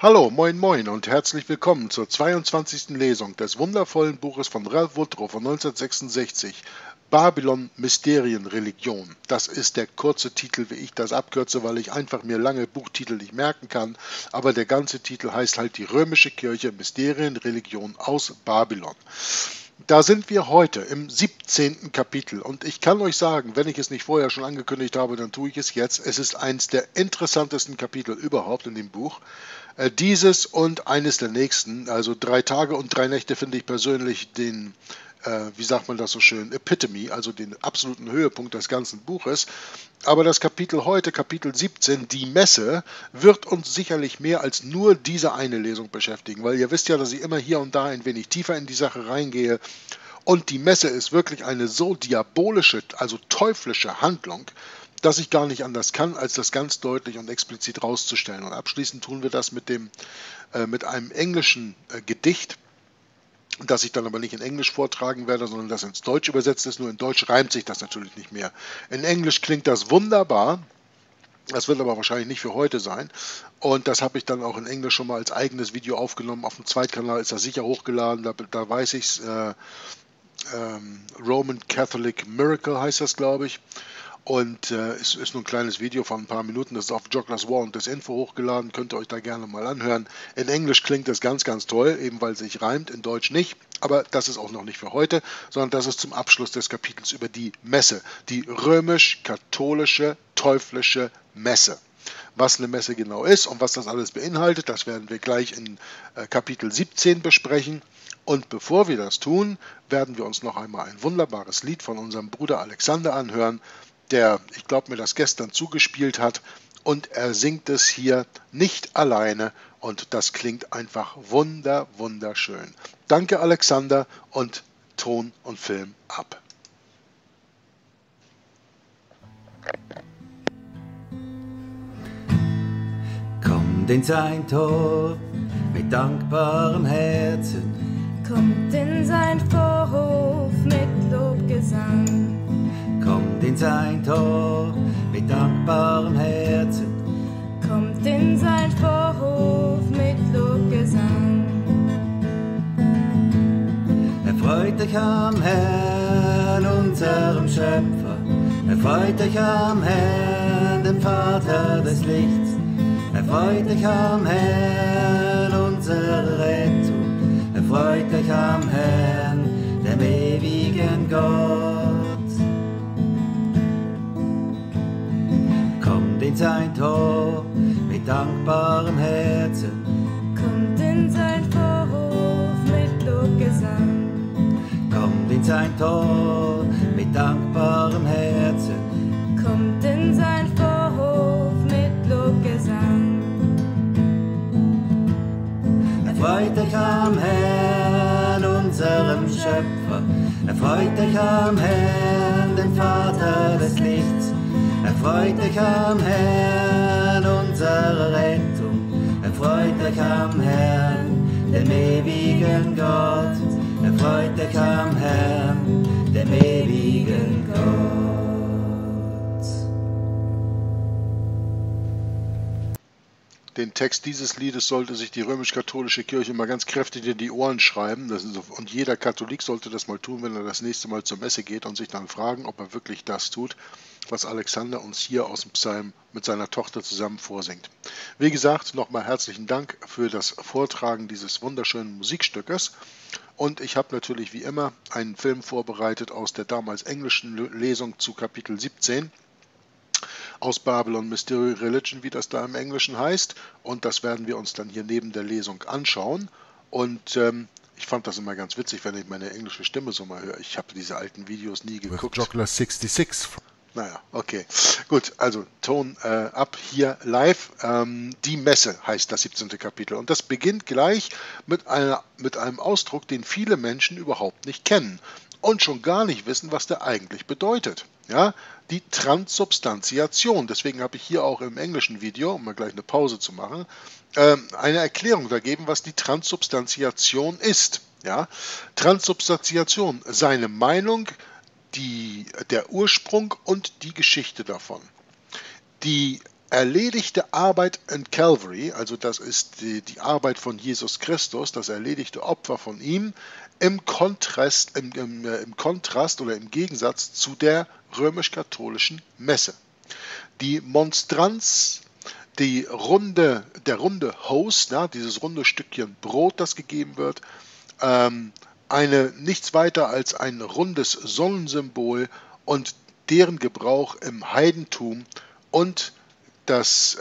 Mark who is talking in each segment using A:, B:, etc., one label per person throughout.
A: Hallo, moin moin und herzlich willkommen zur 22. Lesung des wundervollen Buches von Ralph Woodrow von 1966, Babylon Mysterien Religion. Das ist der kurze Titel, wie ich das abkürze, weil ich einfach mir lange Buchtitel nicht merken kann, aber der ganze Titel heißt halt die Römische Kirche Mysterien Religion aus Babylon. Da sind wir heute im 17. Kapitel und ich kann euch sagen, wenn ich es nicht vorher schon angekündigt habe, dann tue ich es jetzt. Es ist eins der interessantesten Kapitel überhaupt in dem Buch. Dieses und eines der nächsten, also 3 Tage und 3 Nächte, finde ich persönlich den, wie sagt man das so schön, Epitome, also den absoluten Höhepunkt des ganzen Buches. Aber das Kapitel heute, Kapitel 17, die Messe, wird uns sicherlich mehr als nur diese eine Lesung beschäftigen, weil ihr wisst ja, dass ich immer hier und da ein wenig tiefer in die Sache reingehe. Und die Messe ist wirklich eine so diabolische, also teuflische Handlung, dass ich gar nicht anders kann, als das ganz deutlich und explizit rauszustellen. Und abschließend tun wir das mit einem englischen Gedicht, das ich dann aber nicht in Englisch vortragen werde, sondern das ins Deutsch übersetzt ist. Nur in Deutsch reimt sich das natürlich nicht mehr. In Englisch klingt das wunderbar. Das wird aber wahrscheinlich nicht für heute sein. Und das habe ich dann auch in Englisch schon mal als eigenes Video aufgenommen. Auf dem Zweitkanal ist das sicher hochgeladen. Da weiß ich es. Roman Catholic Miracle heißt das, glaube ich. Und es ist nur ein kleines Video von ein paar Minuten, das ist auf Joggler's War und das Info hochgeladen, könnt ihr euch da gerne mal anhören. In Englisch klingt das ganz, ganz toll, eben weil es sich reimt, in Deutsch nicht. Aber das ist auch noch nicht für heute, sondern das ist zum Abschluss des Kapitels über die Messe, die römisch-katholische, teuflische Messe. Was eine Messe genau ist und was das alles beinhaltet, das werden wir gleich in Kapitel 17 besprechen. Und bevor wir das tun, werden wir uns noch einmal ein wunderbares Lied von unserem Bruder Alexander anhören, der, ich glaube, mir das gestern zugespielt hat, und er singt es hier nicht alleine und das klingt einfach wunderschön. Danke Alexander und Ton und Film ab.
B: Kommt in sein Tor mit dankbarem Herzen,
C: kommt in sein Vorhof mit Lobgesang.
B: Kommt in sein Tor mit dankbarem Herzen,
C: kommt in sein Vorhof mit Lobgesang.
B: Erfreut euch am Herrn, unserem Schöpfer, erfreut euch am Herrn, dem Vater des Lichts, erfreut euch am Herrn, unsere Rettung, erfreut euch am Herrn, dem ewigen Gott. Kommt in sein Tor mit dankbarem Herzen,
C: kommt in sein Vorhof mit Lobgesang.
B: Kommt in sein Tor mit dankbarem Herzen,
C: kommt in sein Vorhof mit Lobgesang.
B: Erfreut euch am Herrn, unserem Schöpfer, erfreut euch am Herrn, dem Vater des Lichts, erfreut euch am Herrn, unsere Rettung, erfreut euch am Herrn, dem ewigen Gott, erfreut euch am Herrn, dem ewigen Gott.
A: Den Text dieses Liedes sollte sich die römisch-katholische Kirche mal ganz kräftig in die Ohren schreiben. Und jeder Katholik sollte das mal tun, wenn er das nächste Mal zur Messe geht und sich dann fragen, ob er wirklich das tut, was Alexander uns hier aus dem Psalm mit seiner Tochter zusammen vorsingt. Wie gesagt, nochmal herzlichen Dank für das Vortragen dieses wunderschönen Musikstückes. Und ich habe natürlich wie immer einen Film vorbereitet aus der damals englischen Lesung zu Kapitel 17. Aus Babylon Mystery Religion, wie das da im Englischen heißt. Und das werden wir uns dann hier neben der Lesung anschauen. Und ich fand das immer ganz witzig, wenn ich meine englische Stimme so mal höre. Ich habe diese alten Videos nie geguckt.
D: Joggler 66.
A: Naja, okay. Gut, also Ton ab hier live. Die Messe heißt das 17. Kapitel. Und das beginnt gleich mit einem Ausdruck, den viele Menschen überhaupt nicht kennen und schon gar nicht wissen, was der eigentlich bedeutet. Ja, die Transsubstantiation. Deswegen habe ich hier auch im englischen Video, um mal gleich eine Pause zu machen, eine Erklärung gegeben, was die Transsubstantiation ist. Ja, Transsubstantiation, seine Meinung, der Ursprung und die Geschichte davon. Die erledigte Arbeit in Calvary, also das ist die Arbeit von Jesus Christus, das erledigte Opfer von ihm, im Kontrast oder im Gegensatz zu der römisch-katholischen Messe. Die Monstranz, der runde Host, ja, dieses runde Stückchen Brot, das gegeben wird, nichts weiter als ein rundes Sonnensymbol und deren Gebrauch im Heidentum und das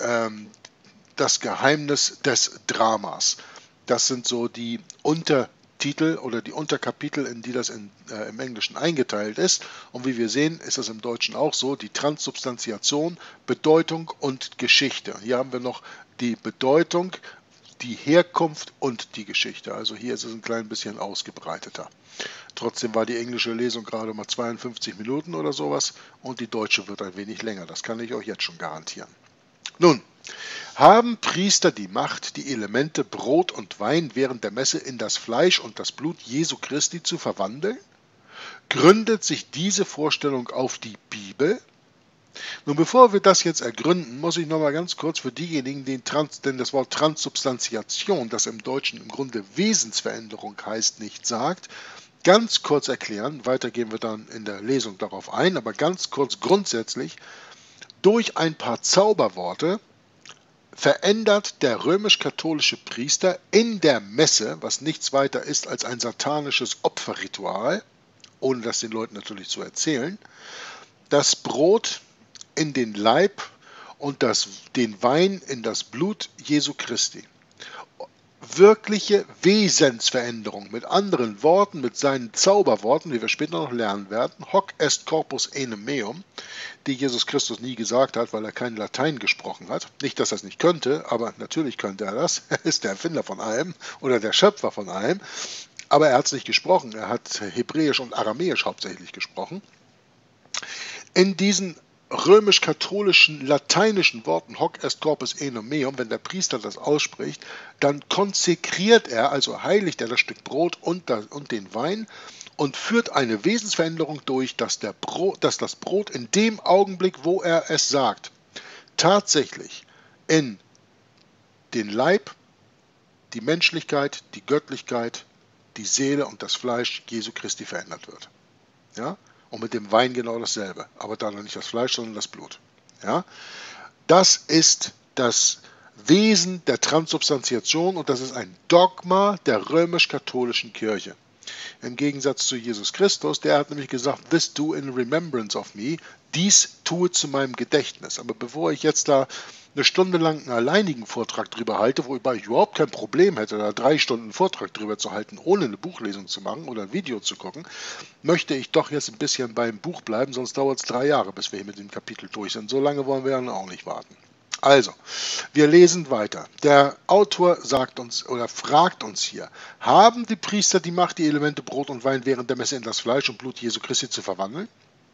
A: Geheimnis des Dramas. Das sind so die Untertitel oder die Unterkapitel, in die das im Englischen eingeteilt ist. Und wie wir sehen, ist es im Deutschen auch so, die Transsubstantiation, Bedeutung und Geschichte. Hier haben wir noch die Bedeutung, die Herkunft und die Geschichte. Also hier ist es ein klein bisschen ausgebreiteter. Trotzdem war die englische Lesung gerade mal 52 Minuten oder sowas und die deutsche wird ein wenig länger. Das kann ich euch jetzt schon garantieren. Nun, haben Priester die Macht, die Elemente Brot und Wein während der Messe in das Fleisch und das Blut Jesu Christi zu verwandeln? Gründet sich diese Vorstellung auf die Bibel? Nun, bevor wir das jetzt ergründen, muss ich noch mal ganz kurz für diejenigen, denn das Wort Transsubstantiation, das im Deutschen im Grunde Wesensveränderung heißt, nicht sagt, ganz kurz erklären. Weiter gehen wir dann in der Lesung darauf ein, aber ganz kurz grundsätzlich: Durch ein paar Zauberworte verändert der römisch-katholische Priester in der Messe, was nichts weiter ist als ein satanisches Opferritual, ohne das den Leuten natürlich zu erzählen, das Brot in den Leib und den Wein in das Blut Jesu Christi. Wirkliche Wesensveränderung, mit anderen Worten, mit seinen Zauberworten, wie wir später noch lernen werden, hoc est corpus enim meum, die Jesus Christus nie gesagt hat, weil er kein Latein gesprochen hat. Nicht, dass er es nicht könnte, aber natürlich könnte er das. Er ist der Erfinder von allem oder der Schöpfer von allem, aber er hat es nicht gesprochen. Er hat Hebräisch und Aramäisch hauptsächlich gesprochen. In diesen römisch-katholischen, lateinischen Worten hoc est corpus enim meum, wenn der Priester das ausspricht, dann konsekriert er, also heiligt er das Stück Brot und den Wein und führt eine Wesensveränderung durch, dass das Brot in dem Augenblick, wo er es sagt, tatsächlich in den Leib, die Menschlichkeit, die Göttlichkeit, die Seele und das Fleisch Jesu Christi verändert wird. Ja? Und mit dem Wein genau dasselbe, aber dann nicht das Fleisch, sondern das Blut. Ja? Das ist das Wesen der Transsubstantiation und das ist ein Dogma der römisch-katholischen Kirche. Im Gegensatz zu Jesus Christus, der hat nämlich gesagt, this do in remembrance of me, dies tue zu meinem Gedächtnis. Aber bevor ich jetzt da eine Stunde lang einen alleinigen Vortrag drüber halte, wobei ich überhaupt kein Problem hätte, da 3 Stunden Vortrag drüber zu halten, ohne eine Buchlesung zu machen oder ein Video zu gucken, möchte ich doch jetzt ein bisschen beim Buch bleiben, sonst dauert es 3 Jahre, bis wir hier mit dem Kapitel durch sind. So lange wollen wir dann auch nicht warten. Also, wir lesen weiter. Der Autor sagt uns oder fragt uns hier: Haben die Priester die Macht, die Elemente Brot und Wein während der Messe in das Fleisch und Blut Jesu Christi zu verwandeln?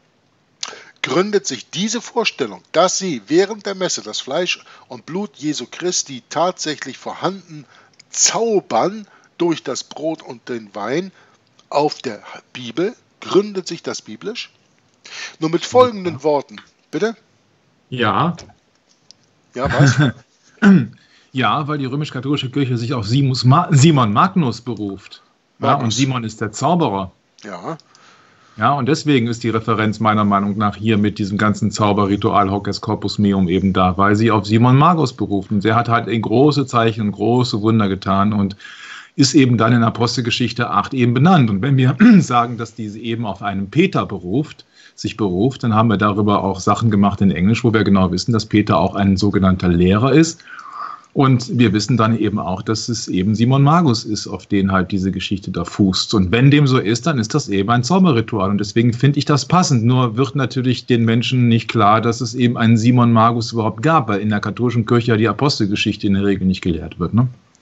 A: Gründet sich diese Vorstellung, dass sie während der Messe das Fleisch und Blut Jesu Christi tatsächlich vorhanden zaubern durch das Brot und den Wein, auf der Bibel? Gründet sich das biblisch? Nur mit folgenden Worten. Bitte?
D: Ja.
A: Ja, was?
D: Ja, weil die römisch-katholische Kirche sich auf Simon Magnus beruft. Ja, und Simon ist der Zauberer.
A: Ja.
D: Ja, und deswegen ist die Referenz meiner Meinung nach hier mit diesem ganzen Zauberritual hoc est corpus meum eben da, weil sie auf Simon Magus beruft. Und der hat halt große Zeichen und große Wunder getan und ist eben dann in Apostelgeschichte 8 eben benannt. Und wenn wir sagen, dass diese eben auf einen Peter sich beruft, dann haben wir darüber auch Sachen gemacht in Englisch, wo wir genau wissen, dass Peter auch ein sogenannter Lehrer ist. Und wir wissen dann eben auch, dass es eben Simon Magus ist, auf den halt diese Geschichte da fußt. Und wenn dem so ist, dann ist das eben ein Zauberritual. Und deswegen finde ich das passend. Nur wird natürlich den Menschen nicht klar, dass es eben einen Simon Magus überhaupt gab, weil in der katholischen Kirche ja die Apostelgeschichte in der Regel nicht gelehrt wird. Ne?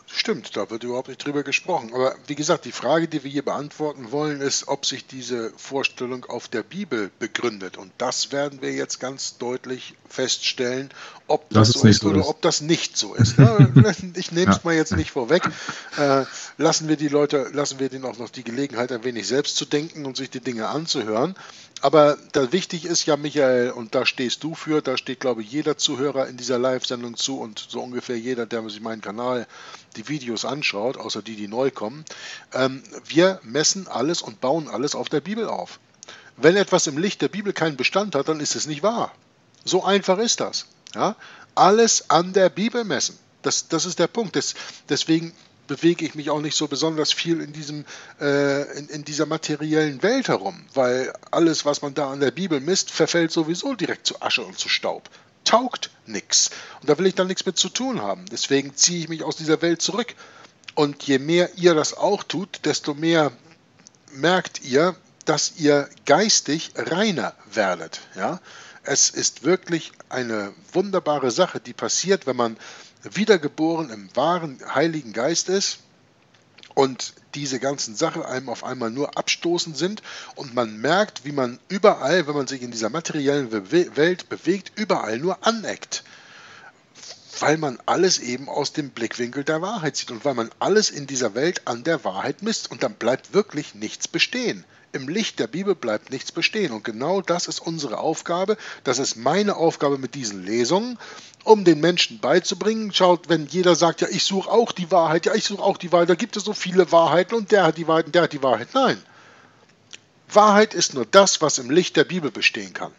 A: Stimmt, da wird überhaupt nicht drüber gesprochen. Aber wie gesagt, die Frage, die wir hier beantworten wollen, ist, ob sich diese Vorstellung auf der Bibel begründet. Und das werden wir jetzt ganz deutlich feststellen, ob das so ist oder ob das nicht so ist. Ich nehme es mal jetzt nicht vorweg. Lassen wir denen auch noch die Gelegenheit, ein wenig selbst zu denken und sich die Dinge anzuhören. Aber da wichtig ist ja, Michael, und da stehst du für, da steht, glaube ich, jeder Zuhörer in dieser Live-Sendung zu und so ungefähr jeder, der sich meinen Kanal die Videos anschaut, außer die neu kommen. Wir messen alles und bauen alles auf der Bibel auf. Wenn etwas im Licht der Bibel keinen Bestand hat, dann ist es nicht wahr. So einfach ist das. Ja? Alles an der Bibel messen. Das ist der Punkt. Deswegen bewege ich mich auch nicht so besonders viel in dieser materiellen Welt herum, weil alles, was man da an der Bibel misst, verfällt sowieso direkt zu Asche und zu Staub. Taugt nichts. Und da will ich dann nichts mit zu tun haben. Deswegen ziehe ich mich aus dieser Welt zurück. Und je mehr ihr das auch tut, desto mehr merkt ihr, dass ihr geistig reiner werdet. Ja? Es ist wirklich eine wunderbare Sache, die passiert, wenn man wiedergeboren im wahren Heiligen Geist ist und diese ganzen Sachen einem auf einmal nur abstoßend sind und man merkt, wie man überall, wenn man sich in dieser materiellen Welt bewegt, überall nur aneckt. Weil man alles eben aus dem Blickwinkel der Wahrheit sieht und weil man alles in dieser Welt an der Wahrheit misst und dann bleibt wirklich nichts bestehen. Im Licht der Bibel bleibt nichts bestehen und genau das ist unsere Aufgabe, das ist meine Aufgabe mit diesen Lesungen, um den Menschen beizubringen. Schaut, wenn jeder sagt, ja ich suche auch die Wahrheit, da gibt es so viele Wahrheiten und der hat die Wahrheit und der hat die Wahrheit. Nein, Wahrheit ist nur das, was im Licht der Bibel bestehen kann.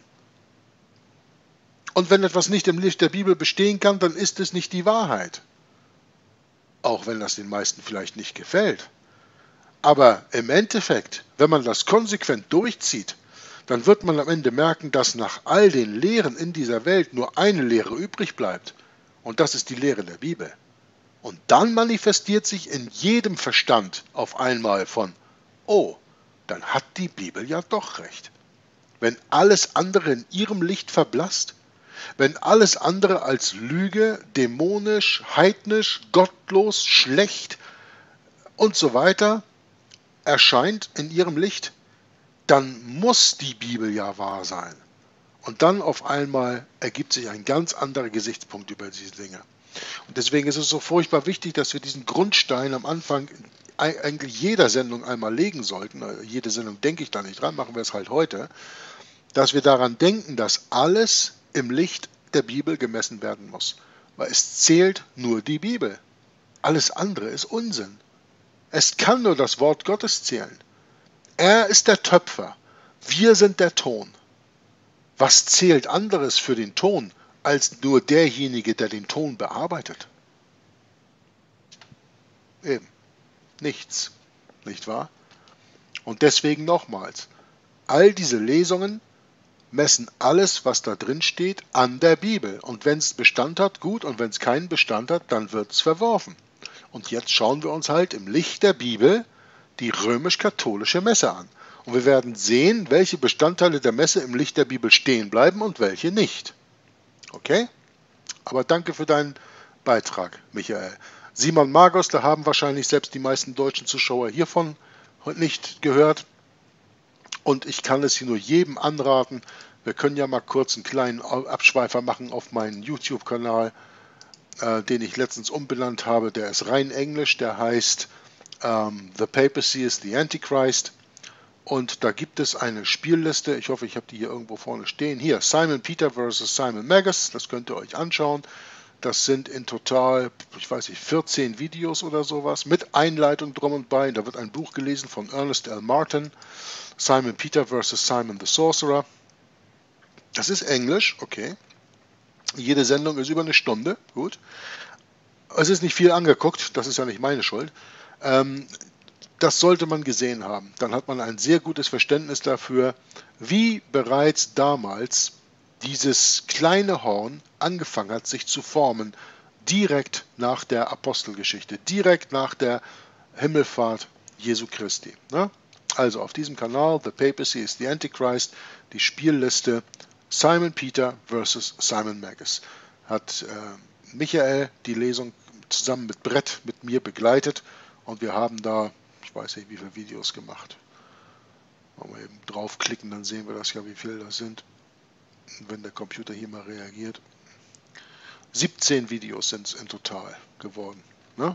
A: Und wenn etwas nicht im Licht der Bibel bestehen kann, dann ist es nicht die Wahrheit. Auch wenn das den meisten vielleicht nicht gefällt. Aber im Endeffekt, wenn man das konsequent durchzieht, dann wird man am Ende merken, dass nach all den Lehren in dieser Welt nur eine Lehre übrig bleibt. Und das ist die Lehre der Bibel. Und dann manifestiert sich in jedem Verstand auf einmal von, oh, dann hat die Bibel ja doch recht. Wenn alles andere in ihrem Licht verblasst, wenn alles andere als Lüge, dämonisch, heidnisch, gottlos, schlecht und so weiter erscheint in ihrem Licht, dann muss die Bibel ja wahr sein. Und dann auf einmal ergibt sich ein ganz anderer Gesichtspunkt über diese Dinge. Und deswegen ist es so furchtbar wichtig, dass wir diesen Grundstein am Anfang eigentlich jeder Sendung einmal legen sollten. Jede Sendung denke ich da nicht dran, machen wir es halt heute, dass wir daran denken, dass alles im Licht der Bibel gemessen werden muss. Weil es zählt nur die Bibel. Alles andere ist Unsinn. Es kann nur das Wort Gottes zählen. Er ist der Töpfer. Wir sind der Ton. Was zählt anderes für den Ton, als nur derjenige, der den Ton bearbeitet? Eben. Nichts. Nicht wahr? Und deswegen nochmals. All diese Lesungen messen alles, was da drin steht, an der Bibel. Und wenn es Bestand hat, gut. Und wenn es keinen Bestand hat, dann wird es verworfen. Und jetzt schauen wir uns halt im Licht der Bibel die römisch-katholische Messe an. Und wir werden sehen, welche Bestandteile der Messe im Licht der Bibel stehen bleiben und welche nicht. Okay? Aber danke für deinen Beitrag, Michael. Simon Magos, da haben wahrscheinlich selbst die meisten deutschen Zuschauer hiervon nicht gehört. Und ich kann es hier nur jedem anraten. Wir können ja mal kurz einen kleinen Abschweifer machen auf meinen YouTube-Kanal, den ich letztens umbenannt habe. Der ist rein englisch, der heißt The Papacy is the Antichrist. Und da gibt es eine Spielliste, ich hoffe, ich habe die hier irgendwo vorne stehen. Hier, Simon Peter vs. Simon Magus, das könnt ihr euch anschauen. Das sind in total, ich weiß nicht, 14 Videos oder sowas, mit Einleitung drum und bei. Da wird ein Buch gelesen von Ernest L. Martin, Simon Peter vs. Simon the Sorcerer. Das ist Englisch, okay. Jede Sendung ist über eine Stunde, gut. Es ist nicht viel angeguckt, das ist ja nicht meine Schuld. Das sollte man gesehen haben. Dann hat man ein sehr gutes Verständnis dafür, wie bereits damals dieses kleine Horn angefangen hat, sich zu formen, direkt nach der Apostelgeschichte, direkt nach der Himmelfahrt Jesu Christi. Also auf diesem Kanal, The Papacy is the Antichrist, die Spielliste Simon Peter vs. Simon Magus. Hat Michael die Lesung zusammen mit Brett mit mir begleitet und wir haben da, ich weiß nicht wie viele Videos gemacht. Wenn wir eben draufklicken, dann sehen wir das ja, wie viele das sind. Und wenn der Computer hier mal reagiert. 17 Videos sind es in total geworden. Ne?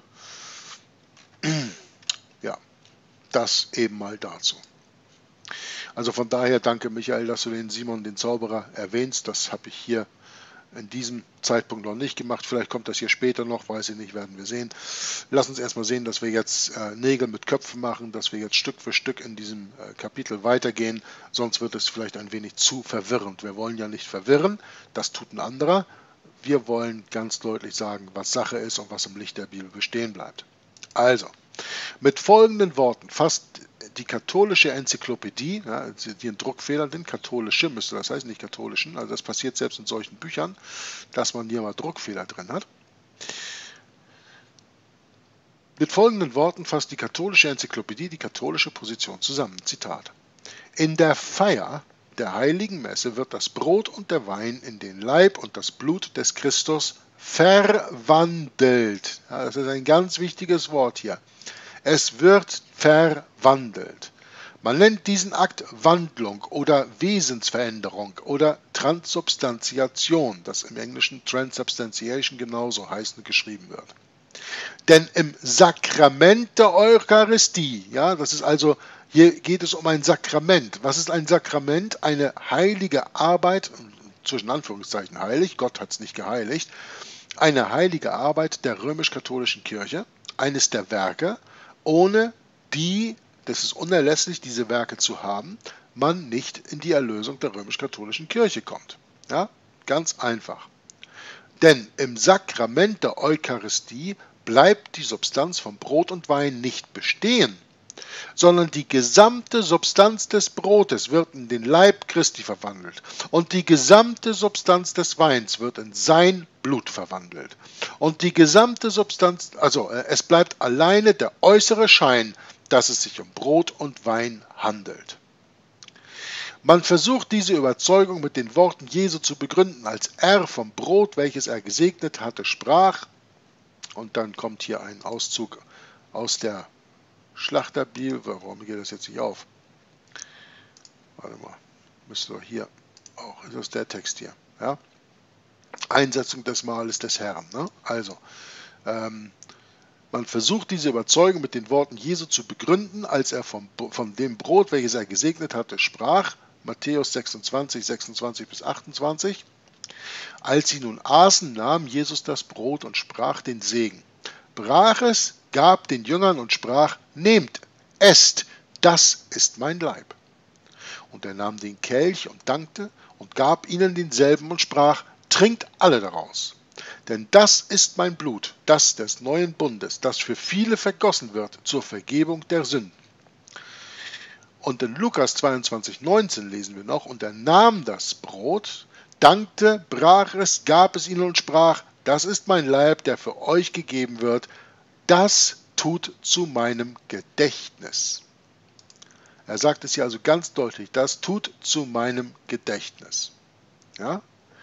A: Ja, das eben mal dazu. Also von daher danke Michael, dass du den Simon, den Zauberer, erwähnst. Das habe ich hier in diesem Zeitpunkt noch nicht gemacht. Vielleicht kommt das hier später noch, weiß ich nicht, werden wir sehen. Lass uns erstmal sehen, dass wir jetzt Nägel mit Köpfen machen, dass wir jetzt Stück für Stück in diesem Kapitel weitergehen. Sonst wird es vielleicht ein wenig zu verwirrend. Wir wollen ja nicht verwirren, das tut ein anderer. Wir wollen ganz deutlich sagen, was Sache ist und was im Licht der Bibel bestehen bleibt. Also, mit folgenden Worten fasst die katholische Enzyklopädie, ja, die in Druckfehlern sind, katholische müsste das heißen, nicht katholischen, also das passiert selbst in solchen Büchern, dass man hier mal Druckfehler drin hat. Mit folgenden Worten fasst die katholische Enzyklopädie die katholische Position zusammen. Zitat: In der Feier der heiligen Messe wird das Brot und der Wein in den Leib und das Blut des Christus verwandelt. Ja, das ist ein ganz wichtiges Wort hier. Es wird verwandelt. Man nennt diesen Akt Wandlung oder Wesensveränderung oder Transsubstantiation, das im Englischen Transubstantiation genauso heißt und geschrieben wird. Denn im Sakrament der Eucharistie, ja, das ist also, hier geht es um ein Sakrament. Was ist ein Sakrament? Eine heilige Arbeit, zwischen Anführungszeichen heilig, Gott hat es nicht geheiligt, eine heilige Arbeit der römisch-katholischen Kirche, eines der Werke, ohne die, das ist unerlässlich, diese Werke zu haben, man nicht in die Erlösung der römisch-katholischen Kirche kommt. Ja, ganz einfach. Denn im Sakrament der Eucharistie bleibt die Substanz von Brot und Wein nicht bestehen, sondern die gesamte Substanz des Brotes wird in den Leib Christi verwandelt und die gesamte Substanz des Weins wird in sein Blut verwandelt. Und die gesamte Substanz, also es bleibt alleine der äußere Schein, dass es sich um Brot und Wein handelt. Man versucht diese Überzeugung mit den Worten Jesu zu begründen, als er vom Brot, welches er gesegnet hatte, sprach. Und dann kommt hier ein Auszug aus der Schlachterbibel. Warum geht das jetzt nicht auf? Warte mal, müsste doch hier auch, ist das der Text hier, ja? Einsetzung des Mahles des Herrn. Ne? Also, man versucht diese Überzeugung mit den Worten Jesu zu begründen, als er von dem Brot, welches er gesegnet hatte, sprach. Matthäus 26, 26 bis 28. Als sie nun aßen, nahm Jesus das Brot und sprach den Segen, brach es, gab den Jüngern und sprach, nehmt, esst, das ist mein Leib. Und er nahm den Kelch und dankte und gab ihnen denselben und sprach, trinkt alle daraus. Denn das ist mein Blut, das des neuen Bundes, das für viele vergossen wird zur Vergebung der Sünden. Und in Lukas 22, 19 lesen wir noch, und er nahm das Brot, dankte, brach es, gab es ihnen und sprach, das ist mein Leib, der für euch gegeben wird, das tut zu meinem Gedächtnis. Er sagt es hier also ganz deutlich, das tut zu meinem Gedächtnis. Ja?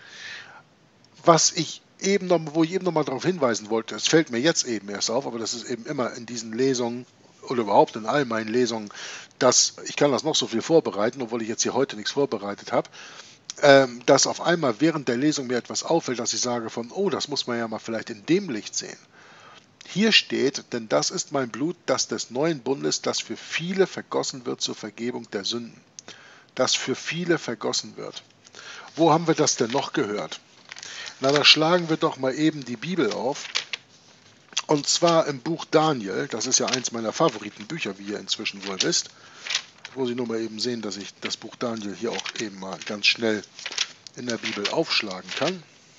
A: Wo ich eben noch mal darauf hinweisen wollte, es fällt mir jetzt eben erst auf, aber das ist eben immer in diesen Lesungen oder überhaupt in all meinen Lesungen, dass ich kann das noch so viel vorbereiten, obwohl ich jetzt hier heute nichts vorbereitet habe, dass auf einmal während der Lesung mir etwas auffällt, dass ich sage von, oh, das muss man ja mal vielleicht in dem Licht sehen. Hier steht, denn das ist mein Blut, das des neuen Bundes, das für viele vergossen wird zur Vergebung der Sünden. Das für viele vergossen wird. Wo haben wir das denn noch gehört? Na, da schlagen wir doch mal eben die Bibel auf. Und zwar im Buch Daniel, das ist ja eins meiner Favoritenbücher, wie ihr inzwischen wohl wisst. Ich muss nur mal eben sehen, dass ich das Buch Daniel hier auch eben mal ganz schnell in der Bibel aufschlagen kann.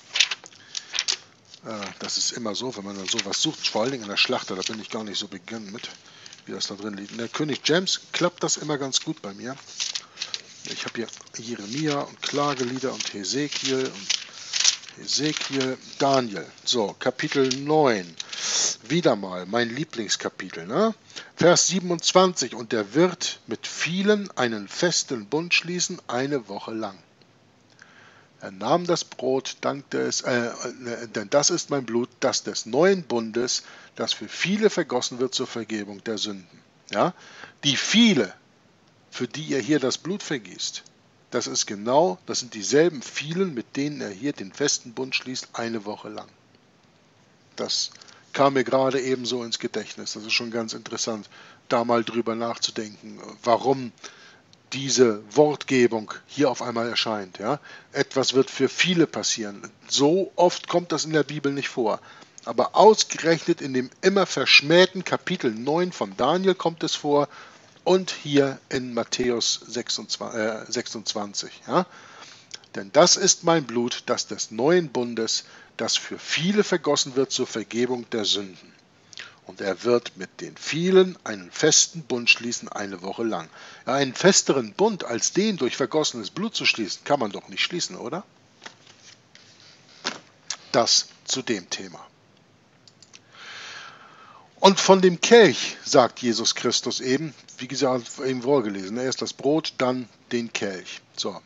A: Das ist immer so, wenn man dann sowas sucht, vor allen Dingen in der Schlachter, da bin ich gar nicht so begangen mit, wie das da drin liegt. In der König James klappt das immer ganz gut bei mir. Ich habe hier Jeremia und Klagelieder und Hesekiel, Daniel. So, Kapitel 9. Wieder mal mein Lieblingskapitel. Ne? Vers 27. Und er wird mit vielen einen festen Bund schließen, eine Woche lang. Er nahm das Brot, dankte es, denn das ist mein Blut, das des neuen Bundes, das für viele vergossen wird zur Vergebung der Sünden. Ja? Die viele, für die er hier das Blut vergießt, das sind dieselben vielen, mit denen er hier den festen Bund schließt, eine Woche lang. Das kam mir gerade ebenso ins Gedächtnis. Das ist schon ganz interessant, da mal drüber nachzudenken, warum diese Wortgebung hier auf einmal erscheint. Ja? Etwas wird für viele passieren. So oft kommt das in der Bibel nicht vor. Aber ausgerechnet in dem immer verschmähten Kapitel 9 von Daniel kommt es vor und hier in Matthäus 26. Ja? Denn das ist mein Blut, das des neuen Bundes, das für viele vergossen wird zur Vergebung der Sünden. Und er wird mit den vielen einen festen Bund schließen, eine Woche lang. Ja, einen festeren Bund als den durch vergossenes Blut zu schließen, kann man doch nicht schließen, oder? Das zu dem Thema. Und von dem Kelch sagt Jesus Christus eben, wie gesagt, eben vorgelesen, erst das Brot, dann den Kelch. So.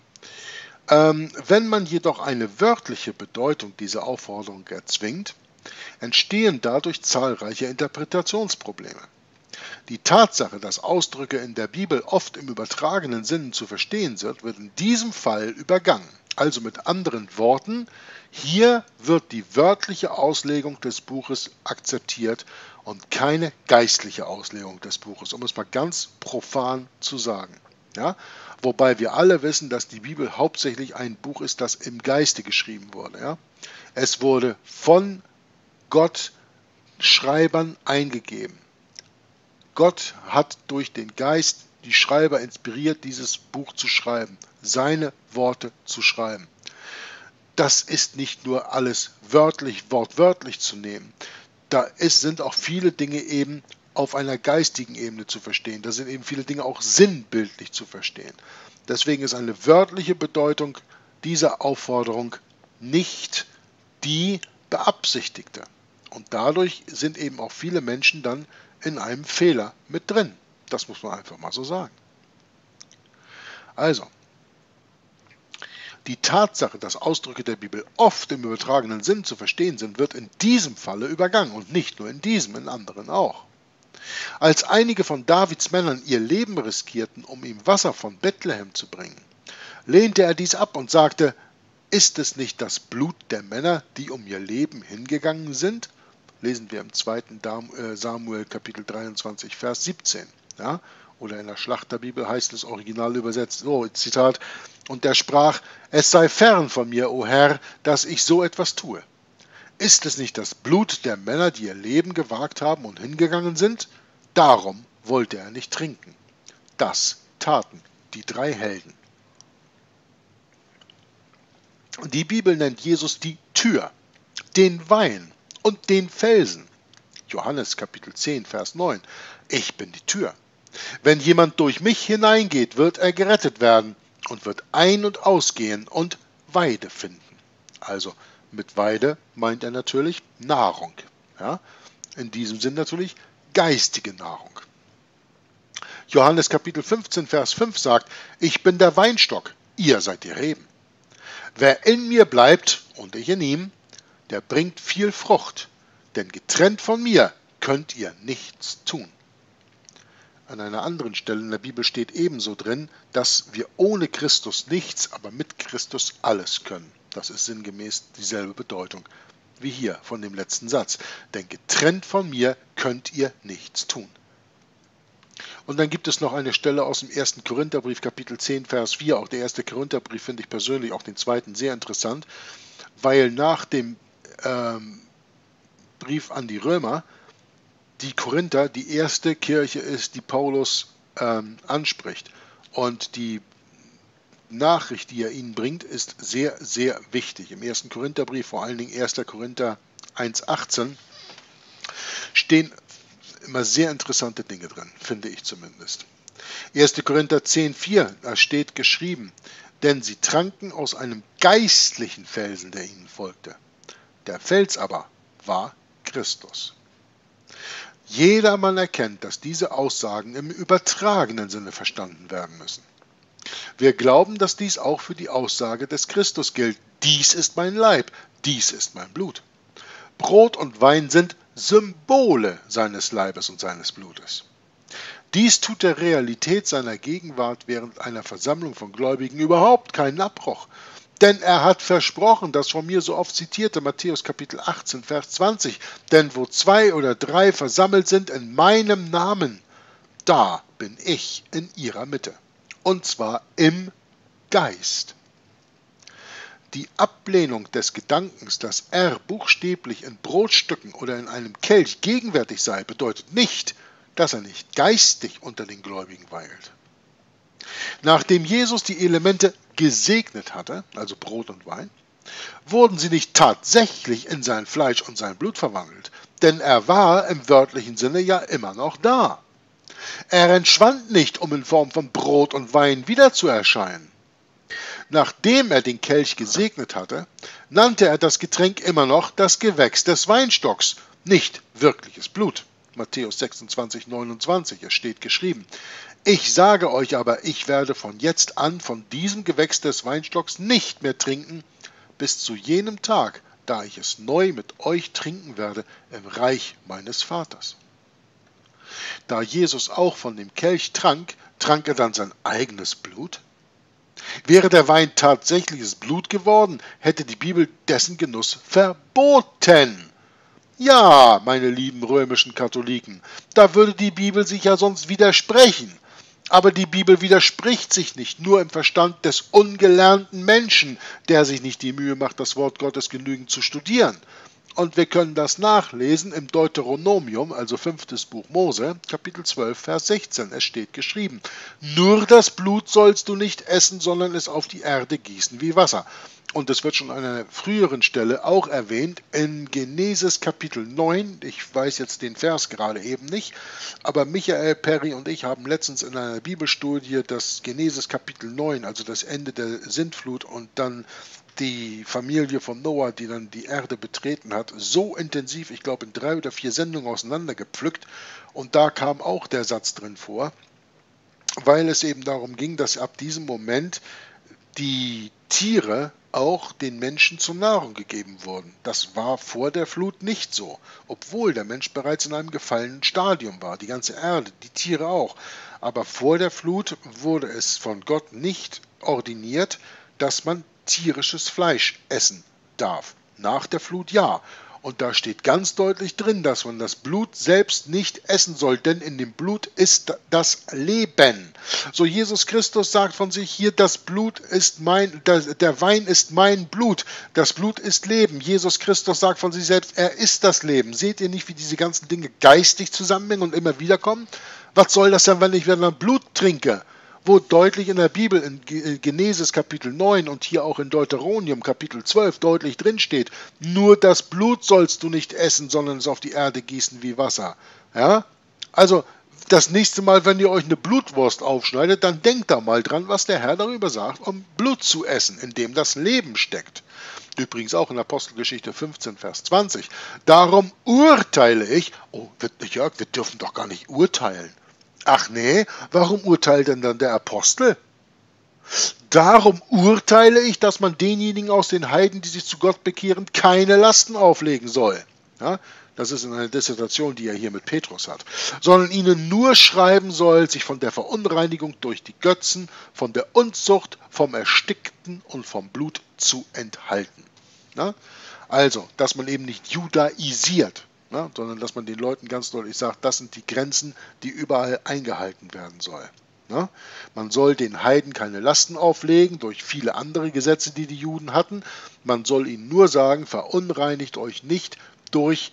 A: Wenn man jedoch eine wörtliche Bedeutung dieser Aufforderung erzwingt, entstehen dadurch zahlreiche Interpretationsprobleme. Die Tatsache, dass Ausdrücke in der Bibel oft im übertragenen Sinn zu verstehen sind, wird in diesem Fall übergangen. Also mit anderen Worten, hier wird die wörtliche Auslegung des Buches akzeptiert und keine geistliche Auslegung des Buches, um es mal ganz profan zu sagen. Ja? Wobei wir alle wissen, dass die Bibel hauptsächlich ein Buch ist, das im Geiste geschrieben wurde. Ja? Es wurde von Gott Schreibern eingegeben. Gott hat durch den Geist die Schreiber inspiriert, dieses Buch zu schreiben, seine Worte zu schreiben. Das ist nicht nur alles wortwörtlich zu nehmen. Da sind auch viele Dinge eben auf einer geistigen Ebene zu verstehen. Da sind eben viele Dinge auch sinnbildlich zu verstehen. Deswegen ist eine wörtliche Bedeutung dieser Aufforderung nicht die beabsichtigte. Und dadurch sind eben auch viele Menschen dann in einem Fehler mit drin. Das muss man einfach mal so sagen. Also, die Tatsache, dass Ausdrücke der Bibel oft im übertragenen Sinn zu verstehen sind, wird in diesem Falle übergangen und nicht nur in diesem, in anderen auch. Als einige von Davids Männern ihr Leben riskierten, um ihm Wasser von Bethlehem zu bringen, lehnte er dies ab und sagte: Ist es nicht das Blut der Männer, die um ihr Leben hingegangen sind? Lesen wir im 2. Samuel Kapitel 23, Vers 17. Ja? Oder in der Schlachterbibel heißt es original übersetzt, so, Zitat, und er sprach: Es sei fern von mir, o Herr, dass ich so etwas tue. Ist es nicht das Blut der Männer, die ihr Leben gewagt haben und hingegangen sind? Darum wollte er nicht trinken. Das taten die 3 Helden. Die Bibel nennt Jesus die Tür, den Wein und den Felsen. Johannes Kapitel 10, Vers 9. Ich bin die Tür. Wenn jemand durch mich hineingeht, wird er gerettet werden und wird ein- und ausgehen und Weide finden. Also mit Weide meint er natürlich Nahrung. Ja? In diesem Sinn natürlich geistige Nahrung. Johannes Kapitel 15, Vers 5 sagt: Ich bin der Weinstock, ihr seid die Reben. Wer in mir bleibt und ich in ihm, der bringt viel Frucht, denn getrennt von mir könnt ihr nichts tun. An einer anderen Stelle in der Bibel steht ebenso drin, dass wir ohne Christus nichts, aber mit Christus alles können. Das ist sinngemäß dieselbe Bedeutung wie hier von dem letzten Satz. Denn getrennt von mir könnt ihr nichts tun. Und dann gibt es noch eine Stelle aus dem 1. Korintherbrief, Kapitel 10, Vers 4. Auch der 1. Korintherbrief finde ich persönlich, auch den zweiten, sehr interessant, weil nach dem Brief an die Römer die Korinther die erste Kirche ist, die Paulus anspricht. Und die Nachricht, die er ihnen bringt, ist sehr, sehr wichtig. Im 1. Korintherbrief, vor allen Dingen 1. Korinther 1,18, stehen immer sehr interessante Dinge drin, finde ich zumindest. 1. Korinther 10,4, da steht geschrieben: Denn sie tranken aus einem geistlichen Felsen, der ihnen folgte. Der Fels aber war Christus. Jedermann erkennt, dass diese Aussagen im übertragenen Sinne verstanden werden müssen. Wir glauben, dass dies auch für die Aussage des Christus gilt. Dies ist mein Leib, dies ist mein Blut. Brot und Wein sind Symbole seines Leibes und seines Blutes. Dies tut der Realität seiner Gegenwart während einer Versammlung von Gläubigen überhaupt keinen Abbruch. Denn er hat versprochen, das von mir so oft zitierte Matthäus Kapitel 18, Vers 20, denn wo 2 oder 3 versammelt sind in meinem Namen, da bin ich in ihrer Mitte. Und zwar im Geist. Die Ablehnung des Gedankens, dass er buchstäblich in Brotstücken oder in einem Kelch gegenwärtig sei, bedeutet nicht, dass er nicht geistig unter den Gläubigen weilt. Nachdem Jesus die Elemente gesegnet hatte, also Brot und Wein, wurden sie nicht tatsächlich in sein Fleisch und sein Blut verwandelt, denn er war im wörtlichen Sinne ja immer noch da. Er entschwand nicht, um in Form von Brot und Wein wieder zu erscheinen. Nachdem er den Kelch gesegnet hatte, nannte er das Getränk immer noch das Gewächs des Weinstocks, nicht wirkliches Blut. Matthäus 26, 29, es steht geschrieben: Ich sage euch aber, ich werde von jetzt an von diesem Gewächs des Weinstocks nicht mehr trinken, bis zu jenem Tag, da ich es neu mit euch trinken werde im Reich meines Vaters. Da Jesus auch von dem Kelch trank, trank er dann sein eigenes Blut? Wäre der Wein tatsächliches Blut geworden, hätte die Bibel dessen Genuss verboten. Ja, meine lieben römischen Katholiken, da würde die Bibel sich ja sonst widersprechen. Aber die Bibel widerspricht sich nicht nur im Verstand des ungelernten Menschen, der sich nicht die Mühe macht, das Wort Gottes genügend zu studieren. Und wir können das nachlesen im Deuteronomium, also 5. Buch Mose, Kapitel 12, Vers 16. Es steht geschrieben: Nur das Blut sollst du nicht essen, sondern es auf die Erde gießen wie Wasser. Und es wird schon an einer früheren Stelle auch erwähnt, in Genesis Kapitel 9, ich weiß jetzt den Vers gerade eben nicht, aber Michael Perry und ich haben letztens in einer Bibelstudie das Genesis Kapitel 9, also das Ende der Sintflut und dann die Familie von Noah, die dann die Erde betreten hat, so intensiv, ich glaube in 3 oder 4 Sendungen auseinandergepflückt, und da kam auch der Satz drin vor, weil es eben darum ging, dass ab diesem Moment die Tiere auch den Menschen zur Nahrung gegeben wurden. Das war vor der Flut nicht so, obwohl der Mensch bereits in einem gefallenen Stadium war, die ganze Erde, die Tiere auch. Aber vor der Flut wurde es von Gott nicht ordiniert, dass man tierisches Fleisch essen darf. Nach der Flut ja. Und da steht ganz deutlich drin, dass man das Blut selbst nicht essen soll, denn in dem Blut ist das Leben. So Jesus Christus sagt von sich hier, das Blut ist der Wein ist mein Blut, das Blut ist Leben. Jesus Christus sagt von sich selbst, er ist das Leben. Seht ihr nicht, wie diese ganzen Dinge geistig zusammenhängen und immer wieder kommen? Was soll das denn, wenn ich wieder Blut trinke? Wo deutlich in der Bibel, in Genesis Kapitel 9 und hier auch in Deuteronomium Kapitel 12 deutlich drin steht, nur das Blut sollst du nicht essen, sondern es auf die Erde gießen wie Wasser. Ja? Also das nächste Mal, wenn ihr euch eine Blutwurst aufschneidet, dann denkt da mal dran, was der Herr darüber sagt, um Blut zu essen, in dem das Leben steckt. Übrigens auch in Apostelgeschichte 15, Vers 20. Darum urteile ich, Jörg, wir dürfen doch gar nicht urteilen. Ach nee, warum urteilt denn dann der Apostel? Darum urteile ich, dass man denjenigen aus den Heiden, die sich zu Gott bekehren, keine Lasten auflegen soll. Ja, das ist in einer Dissertation, die er hier mit Petrus hat. Sondern ihnen nur schreiben soll, sich von der Verunreinigung durch die Götzen, von der Unzucht, vom Erstickten und vom Blut zu enthalten. Ja, also, dass man eben nicht judaisiert, sondern dass man den Leuten ganz deutlich sagt, das sind die Grenzen, die überall eingehalten werden sollen. Man soll den Heiden keine Lasten auflegen durch viele andere Gesetze, die die Juden hatten. Man soll ihnen nur sagen, verunreinigt euch nicht durch